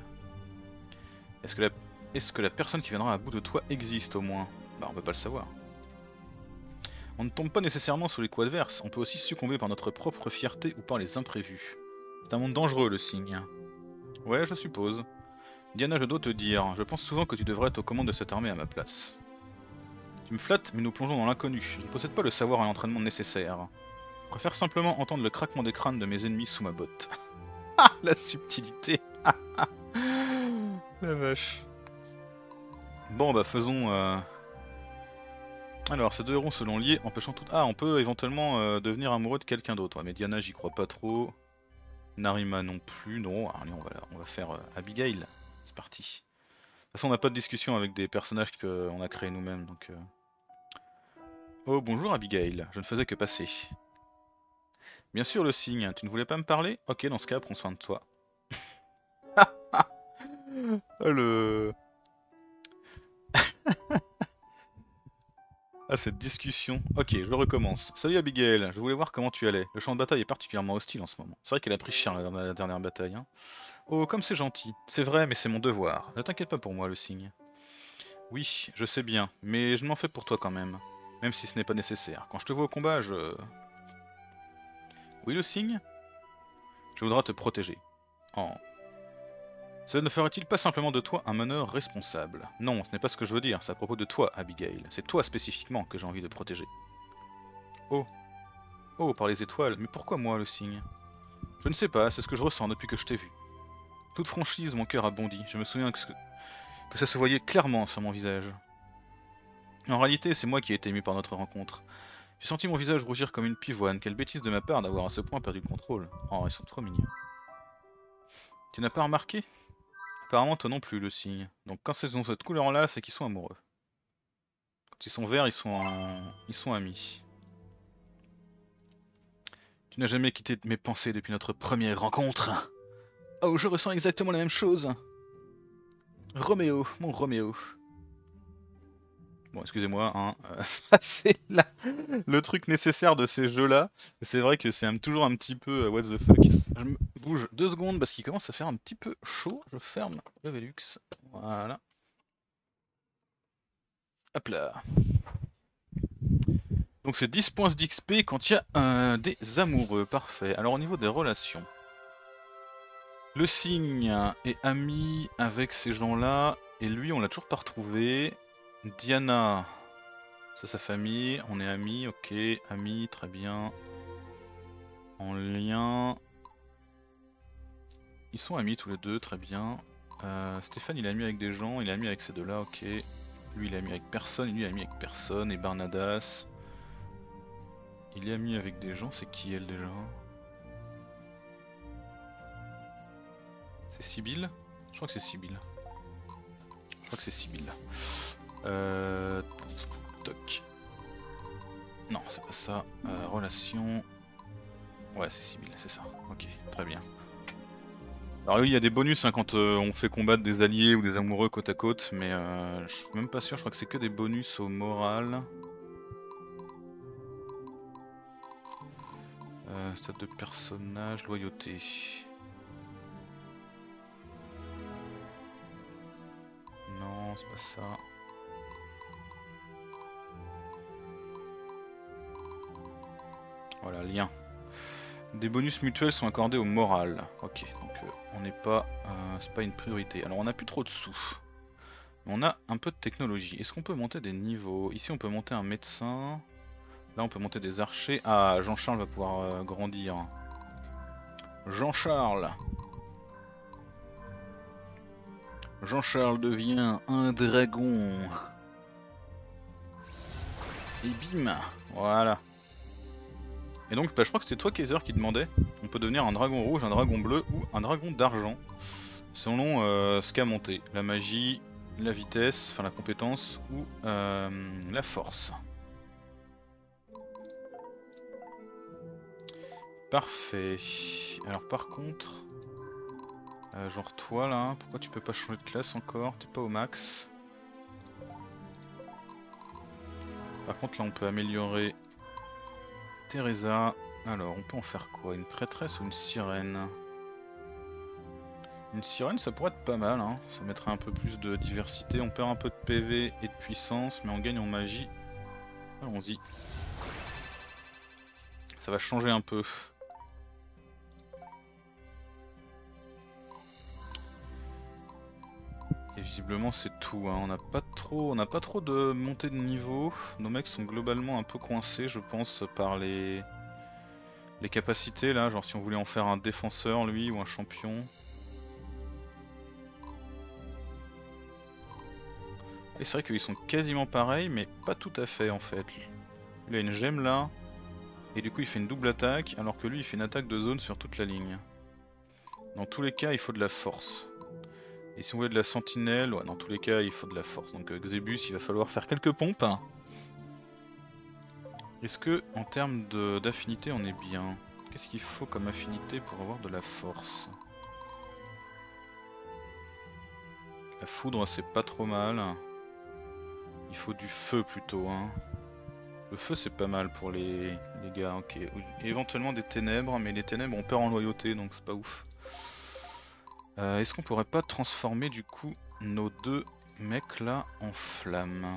Est-ce que la personne qui viendra à bout de toi existe au moins? Bah on peut pas le savoir. On ne tombe pas nécessairement sous les coups adverses, on peut aussi succomber par notre propre fierté ou par les imprévus. C'est un monde dangereux le Singh. Ouais, je suppose. Diana, je dois te dire, je pense souvent que tu devrais être aux commandes de cette armée à ma place. Tu me flattes, mais nous plongeons dans l'inconnu. Je ne possède pas le savoir et l'entraînement nécessaires. Je préfère simplement entendre le craquement des crânes de mes ennemis sous ma botte. Ah, la subtilité. La vache. Bon bah faisons... Alors, ces deux héros selon liés, empêchant tout... Ah, on peut éventuellement devenir amoureux de quelqu'un d'autre. Ouais, mais Diana, j'y crois pas trop. Narima non plus, non. Allez, on va faire Abigail. C'est parti. De toute façon, on n'a pas de discussion avec des personnages qu'on a créés nous-mêmes, donc... Oh, bonjour Abigail, je ne faisais que passer. Bien sûr, le signe, tu ne voulais pas me parler? Ok, dans ce cas, prends soin de toi. Le... Ah, cette discussion. Ok, je recommence. Salut Abigail, je voulais voir comment tu allais. Le champ de bataille est particulièrement hostile en ce moment. C'est vrai qu'elle a pris cher la dernière bataille. Hein. Oh, comme c'est gentil. C'est vrai, mais c'est mon devoir. Ne t'inquiète pas pour moi, le cygne. Oui, je sais bien, mais je m'en fais pour toi quand même. Même si ce n'est pas nécessaire. Quand je te vois au combat, je... Oui, le cygne? Je voudrais te protéger. Oh. Cela ne ferait-il pas simplement de toi un meneur responsable? Non, ce n'est pas ce que je veux dire, c'est à propos de toi, Abigail. C'est toi spécifiquement que j'ai envie de protéger. Oh. Oh, par les étoiles, mais pourquoi moi, le cygne? Je ne sais pas, c'est ce que je ressens depuis que je t'ai vu. Toute franchise, mon cœur a bondi. Je me souviens que ça se voyait clairement sur mon visage. En réalité, c'est moi qui ai été ému par notre rencontre. J'ai senti mon visage rougir comme une pivoine. Quelle bêtise de ma part d'avoir à ce point perdu le contrôle. Oh, ils sont trop mignons. Tu n'as pas remarqué? Apparemment toi non plus, le cygne. Donc quand ils ont cette couleur là, c'est qu'ils sont amoureux. Quand ils sont verts, ils sont amis. Tu n'as jamais quitté mes pensées depuis notre première rencontre. Oh, je ressens exactement la même chose. Roméo, mon Roméo. Bon, excusez-moi, hein, ça c'est le truc nécessaire de ces jeux-là. C'est vrai que c'est toujours un petit peu what the fuck. Je me bouge 2 secondes parce qu'il commence à faire un petit peu chaud. Je ferme le Velux. Voilà. Hop là. Donc c'est 10 points d'XP quand il y a des amoureux. Parfait. Alors au niveau des relations. Le cygne est ami avec ces gens-là. Et lui, on l'a toujours pas retrouvé. Diana... C'est sa famille, on est amis, ok, amis, très bien. En lien... Ils sont amis tous les deux, très bien. Stéphane il est ami avec des gens, il est ami avec ces deux-là, ok. Lui il est ami avec personne, lui il est ami avec personne. Et Barnadas... Il est ami avec des gens, c'est qui elle déjà? C'est Sibylle? Je crois que c'est Sibylle. Je crois que c'est Sibylle. Toc. Non, c'est pas ça. Relation. Ouais, c'est Sibylle, c'est ça. Ok, très bien. Alors oui, il y a des bonus hein, quand on fait combattre des alliés ou des amoureux côte à côte, mais je suis même pas sûr, je crois que c'est que des bonus au moral. Stade de personnage, loyauté. Non, c'est pas ça. Voilà, lien. Des bonus mutuels sont accordés au moral. Ok, donc on n'est pas... c'est pas une priorité. Alors on n'a plus trop de sous. Mais on a un peu de technologie. Est-ce qu'on peut monter des niveaux? Ici on peut monter un médecin. Là on peut monter des archers. Ah, Jean-Charles va pouvoir grandir. Jean-Charles. Jean-Charles devient un dragon. Et bim. Voilà. Et donc bah, je crois que c'était toi Kaiser qui demandait. On peut devenir un dragon rouge, un dragon bleu ou un dragon d'argent. Selon ce qu'a monté. La magie, la vitesse, enfin la compétence ou la force. Parfait. Alors par contre... genre toi là, pourquoi tu peux pas changer de classe encore? T'es pas au max. Par contre là on peut améliorer Teresa. Alors on peut en faire quoi? Une prêtresse ou une sirène? Une sirène ça pourrait être pas mal hein. Ça mettrait un peu plus de diversité. On perd un peu de PV et de puissance mais on gagne en magie. Allons-y. Ça va changer un peu. Et visiblement c'est tout, hein. On n'a pas trop de montée de niveau. Nos mecs sont globalement un peu coincés je pense par les Les capacités là, genre si on voulait en faire un défenseur lui ou un champion. Et c'est vrai qu'ils sont quasiment pareils mais pas tout à fait en fait. Il a une gemme là et du coup il fait une double attaque alors que lui il fait une attaque de zone sur toute la ligne. Dans tous les cas il faut de la force. Et si on voulait de la sentinelle, ouais, dans tous les cas il faut de la force. Donc Xebus il va falloir faire quelques pompes. Est-ce que en termes d'affinité on est bien? Qu'est-ce qu'il faut comme affinité pour avoir de la force? La foudre c'est pas trop mal. Il faut du feu plutôt hein. Le feu c'est pas mal pour les gars, ok. Éventuellement des ténèbres, mais les ténèbres on perd en loyauté donc c'est pas ouf. Est-ce qu'on pourrait pas transformer du coup nos deux mecs là en flammes?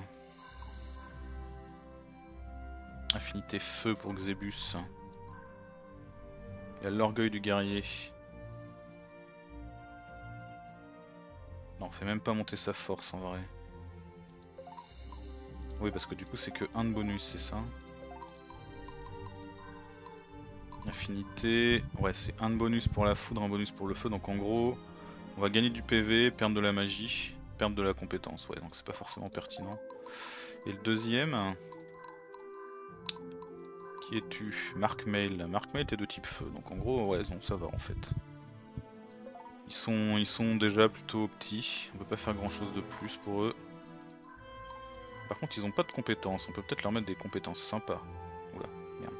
Affinité feu pour Xebus. Il y a l'orgueil du guerrier. Non, on fait même pas monter sa force en vrai. Oui, parce que du coup c'est que 1 de bonus, c'est ça? Affinité, ouais c'est 1 de bonus pour la foudre, 1 bonus pour le feu, donc en gros on va gagner du PV, perdre de la magie, perdre de la compétence, ouais donc c'est pas forcément pertinent. Et le deuxième, qui es-tu? Mark Mail. Mark Mail est de type feu, donc en gros ouais non, ça va en fait. Ils sont déjà plutôt petits, on peut pas faire grand chose de plus pour eux. Par contre ils ont pas de compétences, on peut peut-être leur mettre des compétences sympas. Oula, merde.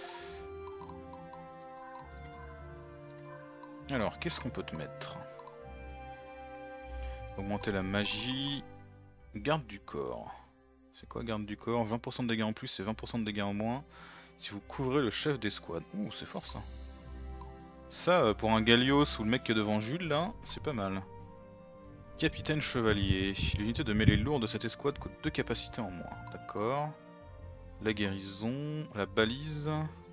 Alors qu'est-ce qu'on peut te mettre? Augmenter la magie, garde du corps. C'est quoi garde du corps? 20% de dégâts en plus et 20% de dégâts en moins si vous couvrez le chef d'escouade. Ouh c'est fort ça. Ça pour un Gallios ou le mec qui est devant Jules là, c'est pas mal. Capitaine chevalier. L'unité de mêlée lourde de cette escouade coûte 2 capacités en moins. D'accord. La guérison, la balise.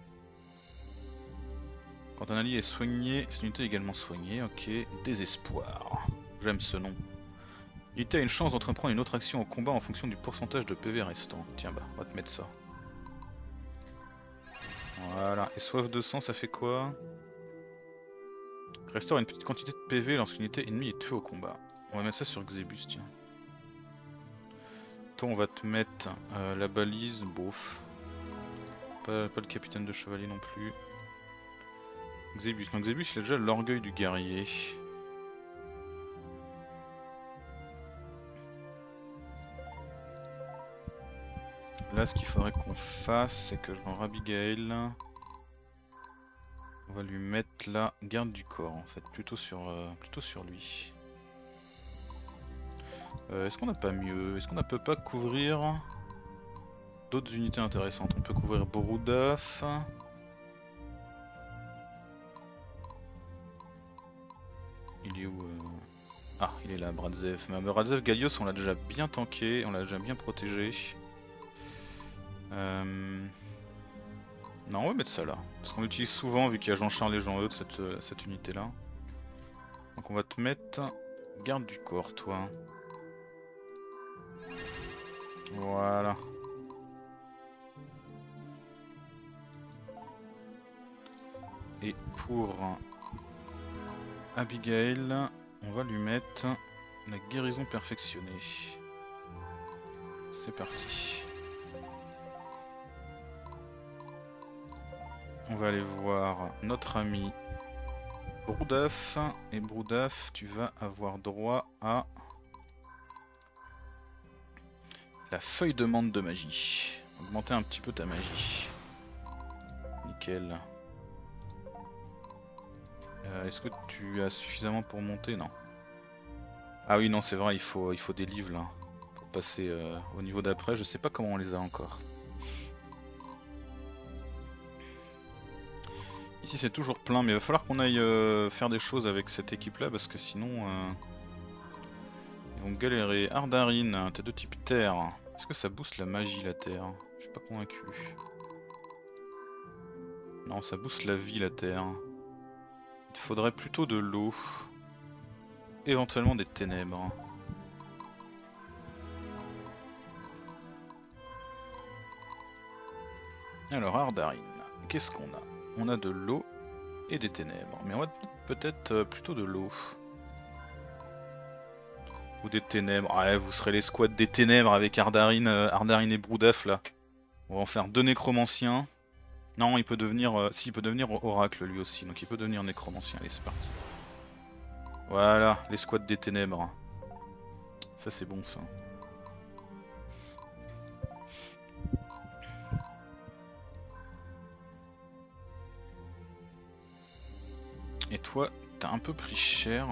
Quand un allié est soigné, cette unité est également soignée. Ok. Désespoir. J'aime ce nom. L'unité a une chance d'entreprendre une autre action au combat en fonction du pourcentage de PV restant. Tiens bah, on va te mettre ça. Voilà. Et soif de sang, ça fait quoi? Restaure une petite quantité de PV lorsqu'une unité ennemie est tuée au combat. On va mettre ça sur Xebus, tiens. Toi, on va te mettre la balise, bof. Pas le capitaine de chevalier non plus. Xebus, donc Xebus il a déjà l'orgueil du guerrier. Là ce qu'il faudrait qu'on fasse c'est que genre Abigail, on va lui mettre la garde du corps en fait, plutôt sur lui. Est-ce qu'on n'a pas mieux? Est-ce qu'on ne peut pas couvrir d'autres unités intéressantes? On peut couvrir Borudaf. Il est où Ah, il est là, Bradzev. Mais Bradzev, Gallios, on l'a déjà bien tanké, on l'a déjà bien protégé. Non, on va mettre ça là. Parce qu'on l'utilise souvent vu qu'il y a Jean-Charles et Jean-Eudes, cette unité là. Donc on va te mettre garde du corps, toi. Voilà. Et pour Abigail, on va lui mettre la guérison perfectionnée. C'est parti. On va aller voir notre ami Broudaf. Et Broudaf, tu vas avoir droit à la feuille de menthe de magie. Augmenter un petit peu ta magie. Nickel. Est-ce que tu as suffisamment pour monter? Non. Ah oui non c'est vrai, il faut des livres là. Pour passer au niveau d'après, je sais pas comment on les a encore. Ici c'est toujours plein mais il va falloir qu'on aille faire des choses avec cette équipe là parce que sinon ils vont galérer. Ardarine, t'es de type terre. Est-ce que ça booste la magie la terre? Je suis pas convaincu. Non ça booste la vie la terre. Il faudrait plutôt de l'eau. Éventuellement des ténèbres. Alors Ardarine, qu'est-ce qu'on a? on a de l'eau et des ténèbres. Mais on va peut-être plutôt de l'eau. Ou des ténèbres. Ouais, vous serez les squads des ténèbres avec Ardarine et Broudaf là. On va en faire 2 nécromanciens. Non, il peut devenir. Si, il peut devenir oracle lui aussi. Donc il peut devenir nécromancien. Allez, c'est parti. Voilà, les squads des ténèbres. Ça, c'est bon ça. Et toi, t'as un peu pris cher.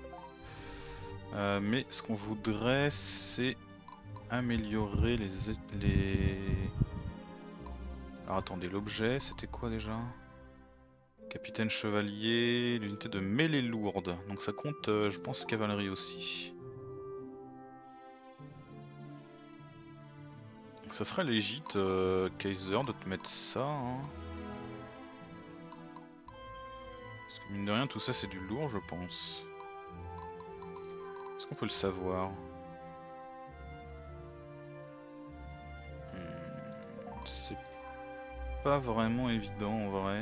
Mais ce qu'on voudrait, c'est améliorer les... Alors attendez, l'objet, c'était quoi déjà? Capitaine chevalier, l'unité de mêlée lourde. Donc ça compte, je pense, cavalerie aussi. Donc ça serait légit, Kaiser, de te mettre ça. Hein. Parce que mine de rien, tout ça c'est du lourd, je pense. Est-ce qu'on peut le savoir? C'est pas vraiment évident en vrai.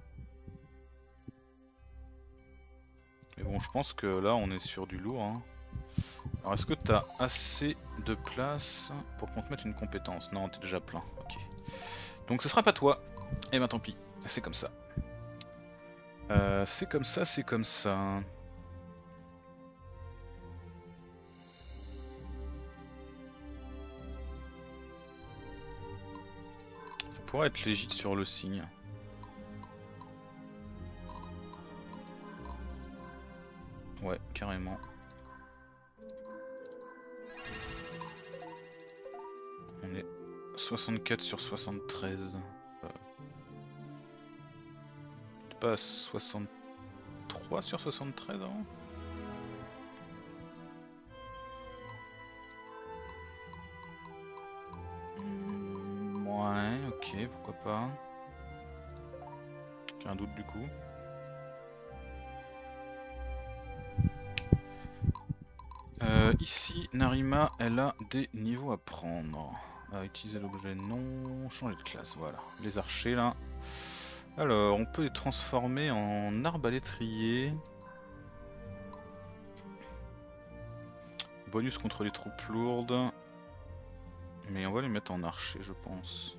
Mais bon, je pense que là on est sur du lourd. Hein. Alors est-ce que t'as assez de place pour qu'on te mette une compétence? Non, t'es déjà plein. Ok. Donc ce sera pas toi. Et ben tant pis, c'est comme ça. C'est comme ça, c'est comme ça. Ça pourrait être légit sur le signe. Ouais, carrément. On est 64 sur 73. Pas 63 sur 73 hein. Ouais, ok, pourquoi pas. J'ai un doute du coup. Ici, Narima, elle a des niveaux à prendre. Utiliser l'objet, non. Changer de classe, voilà. Les archers là. Alors, on peut les transformer en arbalétrier. Bonus contre les troupes lourdes. Mais on va les mettre en archer, je pense.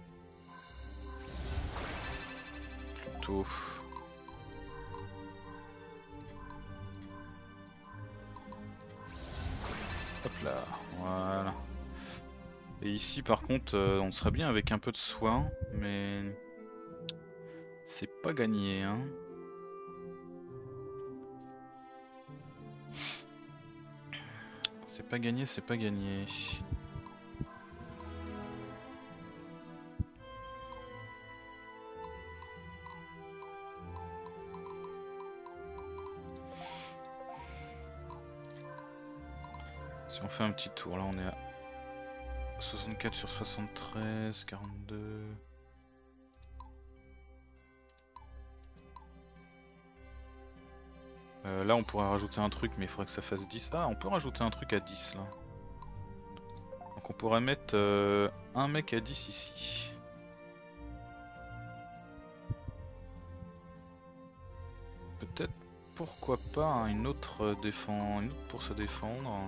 Plutôt. Hop là, voilà. Et ici, par contre, on serait bien avec un peu de soin, mais... c'est pas gagné, hein. C'est pas gagné, c'est pas gagné. Si on fait un petit tour, là on est à 64 sur 73, 42... là on pourrait rajouter un truc mais il faudrait que ça fasse 10. Ah on peut rajouter un truc à 10 là. Donc on pourrait mettre un mec à 10 ici. Peut-être pourquoi pas hein, une autre pour se défendre.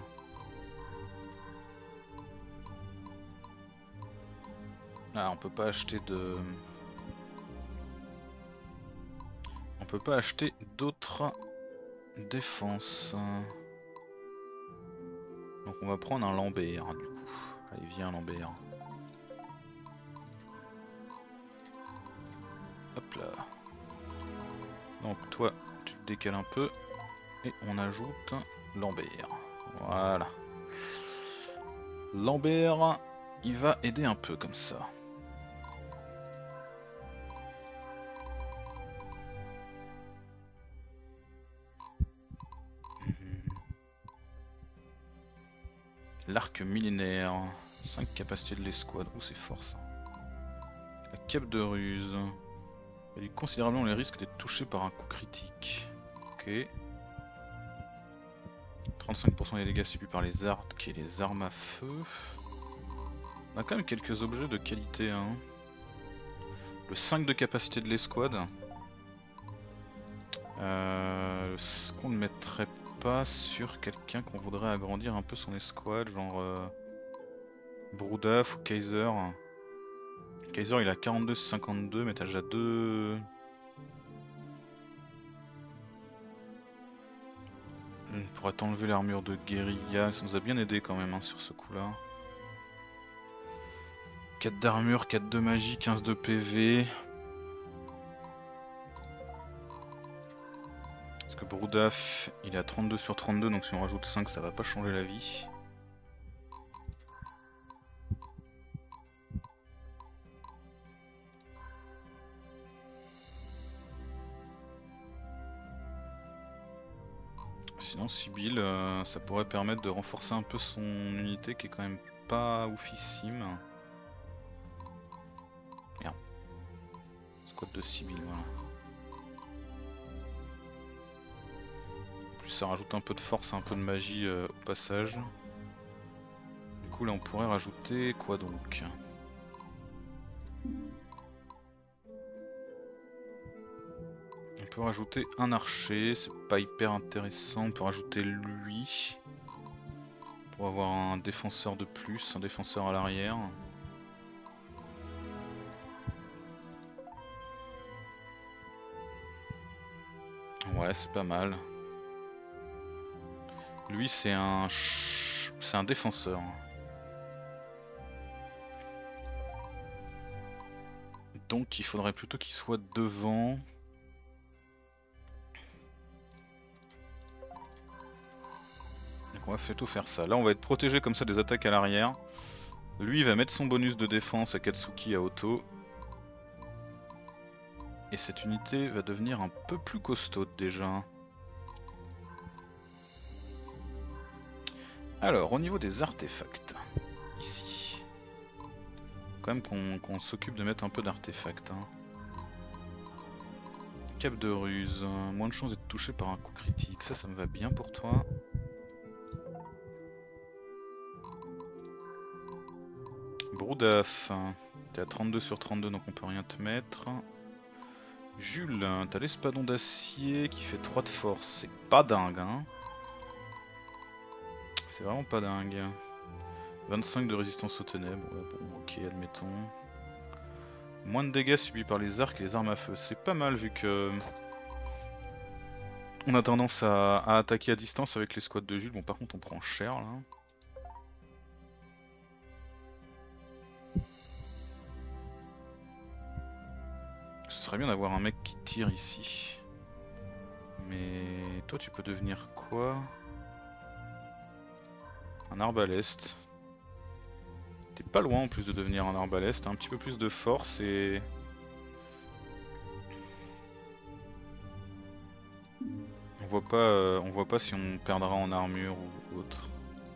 Ah on peut pas acheter de... on peut pas acheter d'autres... défense. Donc on va prendre un Lambert du coup. Allez viens Lambert. Hop là. Donc toi tu te décales un peu. Et on ajoute Lambert. Voilà. Lambert il va aider un peu comme ça. L'arc millénaire, 5 capacités de l'escouade, oh c'est fort ça. La cape de ruse, réduit considérablement les risques d'être touché par un coup critique. Ok. 35% des dégâts subis par les arcs et les armes à feu. On a quand même quelques objets de qualité. Hein. Le 5 de capacité de l'escouade. Est-ce qu'on ne mettrait pas sur quelqu'un qu'on voudrait agrandir un peu son escouade, genre Broodaf ou Kaiser? Kaiser il a 42-52 mais t'as déjà deux... On pourrait t'enlever l'armure de guérilla, ça nous a bien aidé quand même hein, sur ce coup là. 4 d'armure, 4 de magie, 15 de PV. Parce que Broodaf il est à 32 sur 32 donc si on rajoute 5 ça va pas changer la vie. Sinon Sibyl ça pourrait permettre de renforcer un peu son unité qui est quand même pas oufissime. Merde. Squad de Sibyl voilà. En plus ça rajoute un peu de force et un peu de magie au passage. Du coup là on pourrait rajouter quoi donc? On peut rajouter un archer, c'est pas hyper intéressant, on peut rajouter lui. Pour avoir un défenseur de plus, un défenseur à l'arrière. Ouais c'est pas mal. Lui c'est un défenseur. Donc il faudrait plutôt qu'il soit devant. Donc on va plutôt faire ça. Là on va être protégé comme ça des attaques à l'arrière. Lui il va mettre son bonus de défense à Katsuki à Auto. Et cette unité va devenir un peu plus costaud déjà. Alors au niveau des artefacts, ici. Quand même qu'on s'occupe de mettre un peu d'artefacts. Hein. Cap de ruse, moins de chances d'être touché par un coup critique, ça me va bien pour toi. Broodaf, t'es à 32 sur 32 donc on peut rien te mettre. Jules, t'as l'espadon d'acier qui fait 3 de force, c'est pas dingue hein. C'est vraiment pas dingue. 25 de résistance aux ténèbres, ouais, bon ok admettons. Moins de dégâts subis par les arcs et les armes à feu, c'est pas mal vu que... On a tendance à attaquer à distance avec les squads de Jules, bon par contre on prend cher là. Ce serait bien d'avoir un mec qui tire ici. Mais toi tu peux devenir quoi? Un arbaleste. T'es pas loin en plus de devenir un arbaleste, t'as un petit peu plus de force et... on voit pas si on perdra en armure ou autre.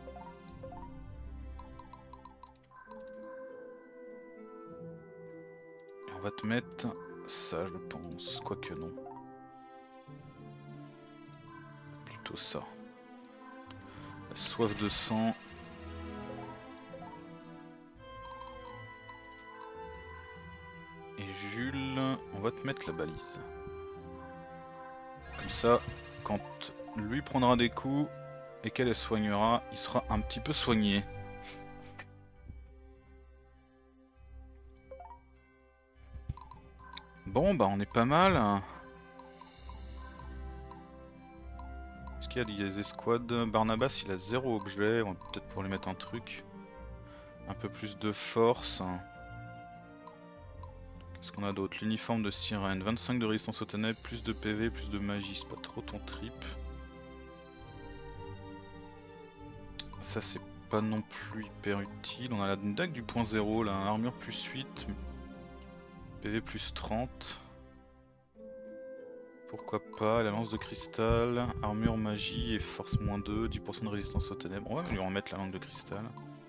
On va te mettre ça je pense, quoique non. Plutôt ça. La soif de sang. Et Jules, on va te mettre la balise. Comme ça, quand lui prendra des coups et qu'elle soignera, il sera un petit peu soigné. Bon bah on est pas mal. Est-ce qu'il y a des escouades? Barnabas il a 0 objet, on va peut-être pour lui mettre un truc. Un peu plus de force. Qu'est-ce qu'on a d'autre? L'uniforme de sirène, 25 de résistance aux ténèbres, plus de PV, plus de magie, c'est pas trop ton trip. Ça c'est pas non plus hyper utile, on a la dague du point 0 là, armure plus 8, PV plus 30. Pourquoi pas, la lance de cristal, armure magie et force moins 2, 10% de résistance aux ténèbres. On va lui remettre la lance de cristal.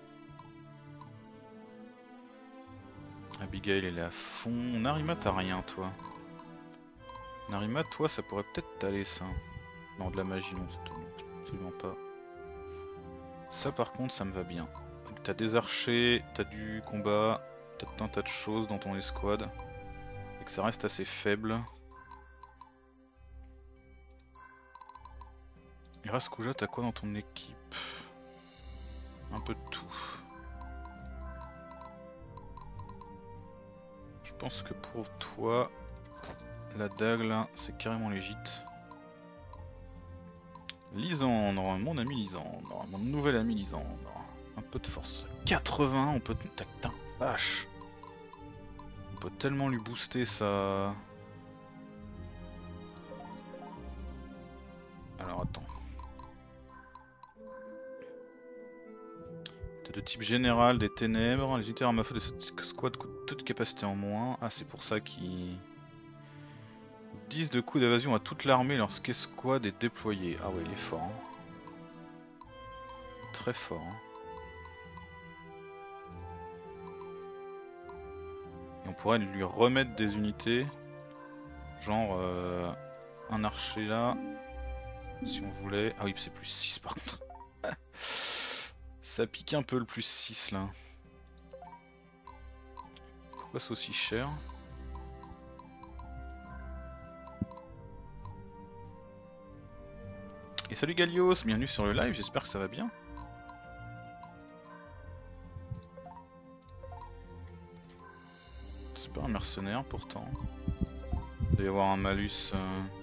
Abigail elle est à fond. Narima t'as rien toi. Narima toi ça pourrait peut-être t'aller ça. Non de la magie non c'est tout. Absolument pas. Ça par contre ça me va bien. T'as des archers, t'as du combat, t'as tout un tas de choses dans ton escouade. Et que ça reste assez faible. Et Raskuja, t'as quoi dans ton équipe? Un peu de tout. Je pense que pour toi, la dague là, c'est carrément légit. Lisandre, mon ami Lisandre, mon nouvel ami Lisandre. Un peu de force. 80, on peut... Putain, vache. On peut tellement lui booster ça. Alors attends. T'es de type général des ténèbres. Les unités armes à feu de cette squad coûtent toute capacité en moins. Ah, c'est pour ça qu'il... 10 de coups d'évasion à toute l'armée lorsqu'escouade est déployée. Ah ouais, il est fort. Hein. Très fort. Hein. Et on pourrait lui remettre des unités. Genre un archer là. Si on voulait. Ah oui, c'est plus 6 par contre. Ça pique un peu le plus 6 là. Pourquoi c'est aussi cher? Et salut Galios, bienvenue sur le live, j'espère que ça va bien. C'est pas un mercenaire pourtant. Il doit y avoir un malus.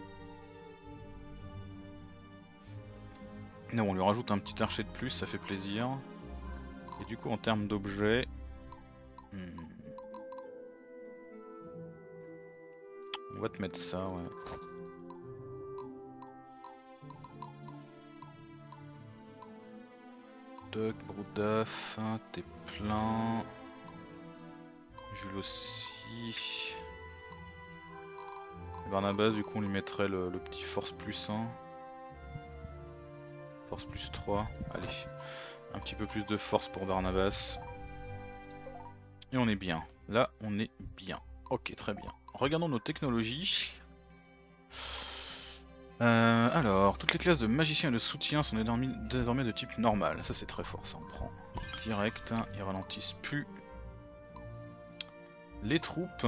Non, on lui rajoute un petit archer de plus, ça fait plaisir. Et du coup en termes d'objets... On va te mettre ça, ouais. Doc, Broudaf, t'es plein. Jules aussi. Barnabas, du coup on lui mettrait le petit force plus 1. Force plus 3. Allez. Un petit peu plus de force pour Barnabas. Et on est bien. Là on est bien. Ok, très bien. Regardons nos technologies. Alors, toutes les classes de magicien et de soutien sont désormais de type normal. Ça c'est très fort, ça on prend direct. Ils ralentissent plus les troupes.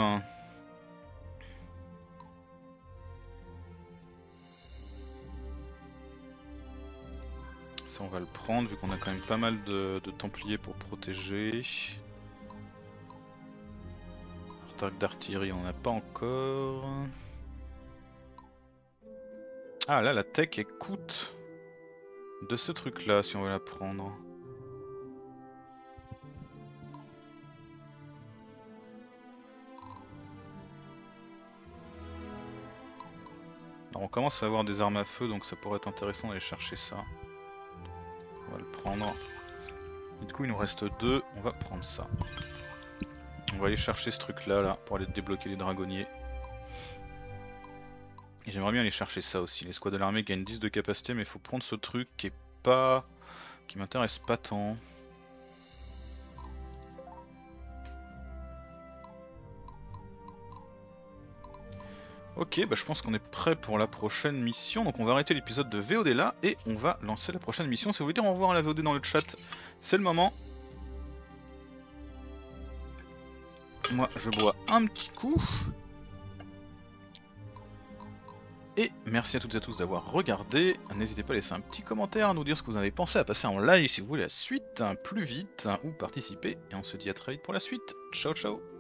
Ça on va le prendre vu qu'on a quand même pas mal de templiers pour protéger. Attaque d'artillerie on n'a pas encore. Ah là la tech elle coûte de ce truc là si on veut la prendre. Alors on commence à avoir des armes à feu donc ça pourrait être intéressant d'aller chercher ça. On va le prendre. Et du coup il nous reste 2, on va prendre ça. On va aller chercher ce truc là pour aller débloquer les dragonniers. Et j'aimerais bien aller chercher ça aussi. L'escouade de l'armée gagne 10 de capacité mais il faut prendre ce truc qui m'intéresse pas tant. Ok, bah je pense qu'on est prêt pour la prochaine mission. Donc on va arrêter l'épisode de VOD là et on va lancer la prochaine mission. Si vous voulez dire au revoir à la VOD dans le chat, c'est le moment. Moi je bois un petit coup. Et merci à toutes et à tous d'avoir regardé. N'hésitez pas à laisser un petit commentaire, à nous dire ce que vous avez pensé, à passer en live si vous voulez la suite plus vite ou participer. Et on se dit à très vite pour la suite. Ciao ciao.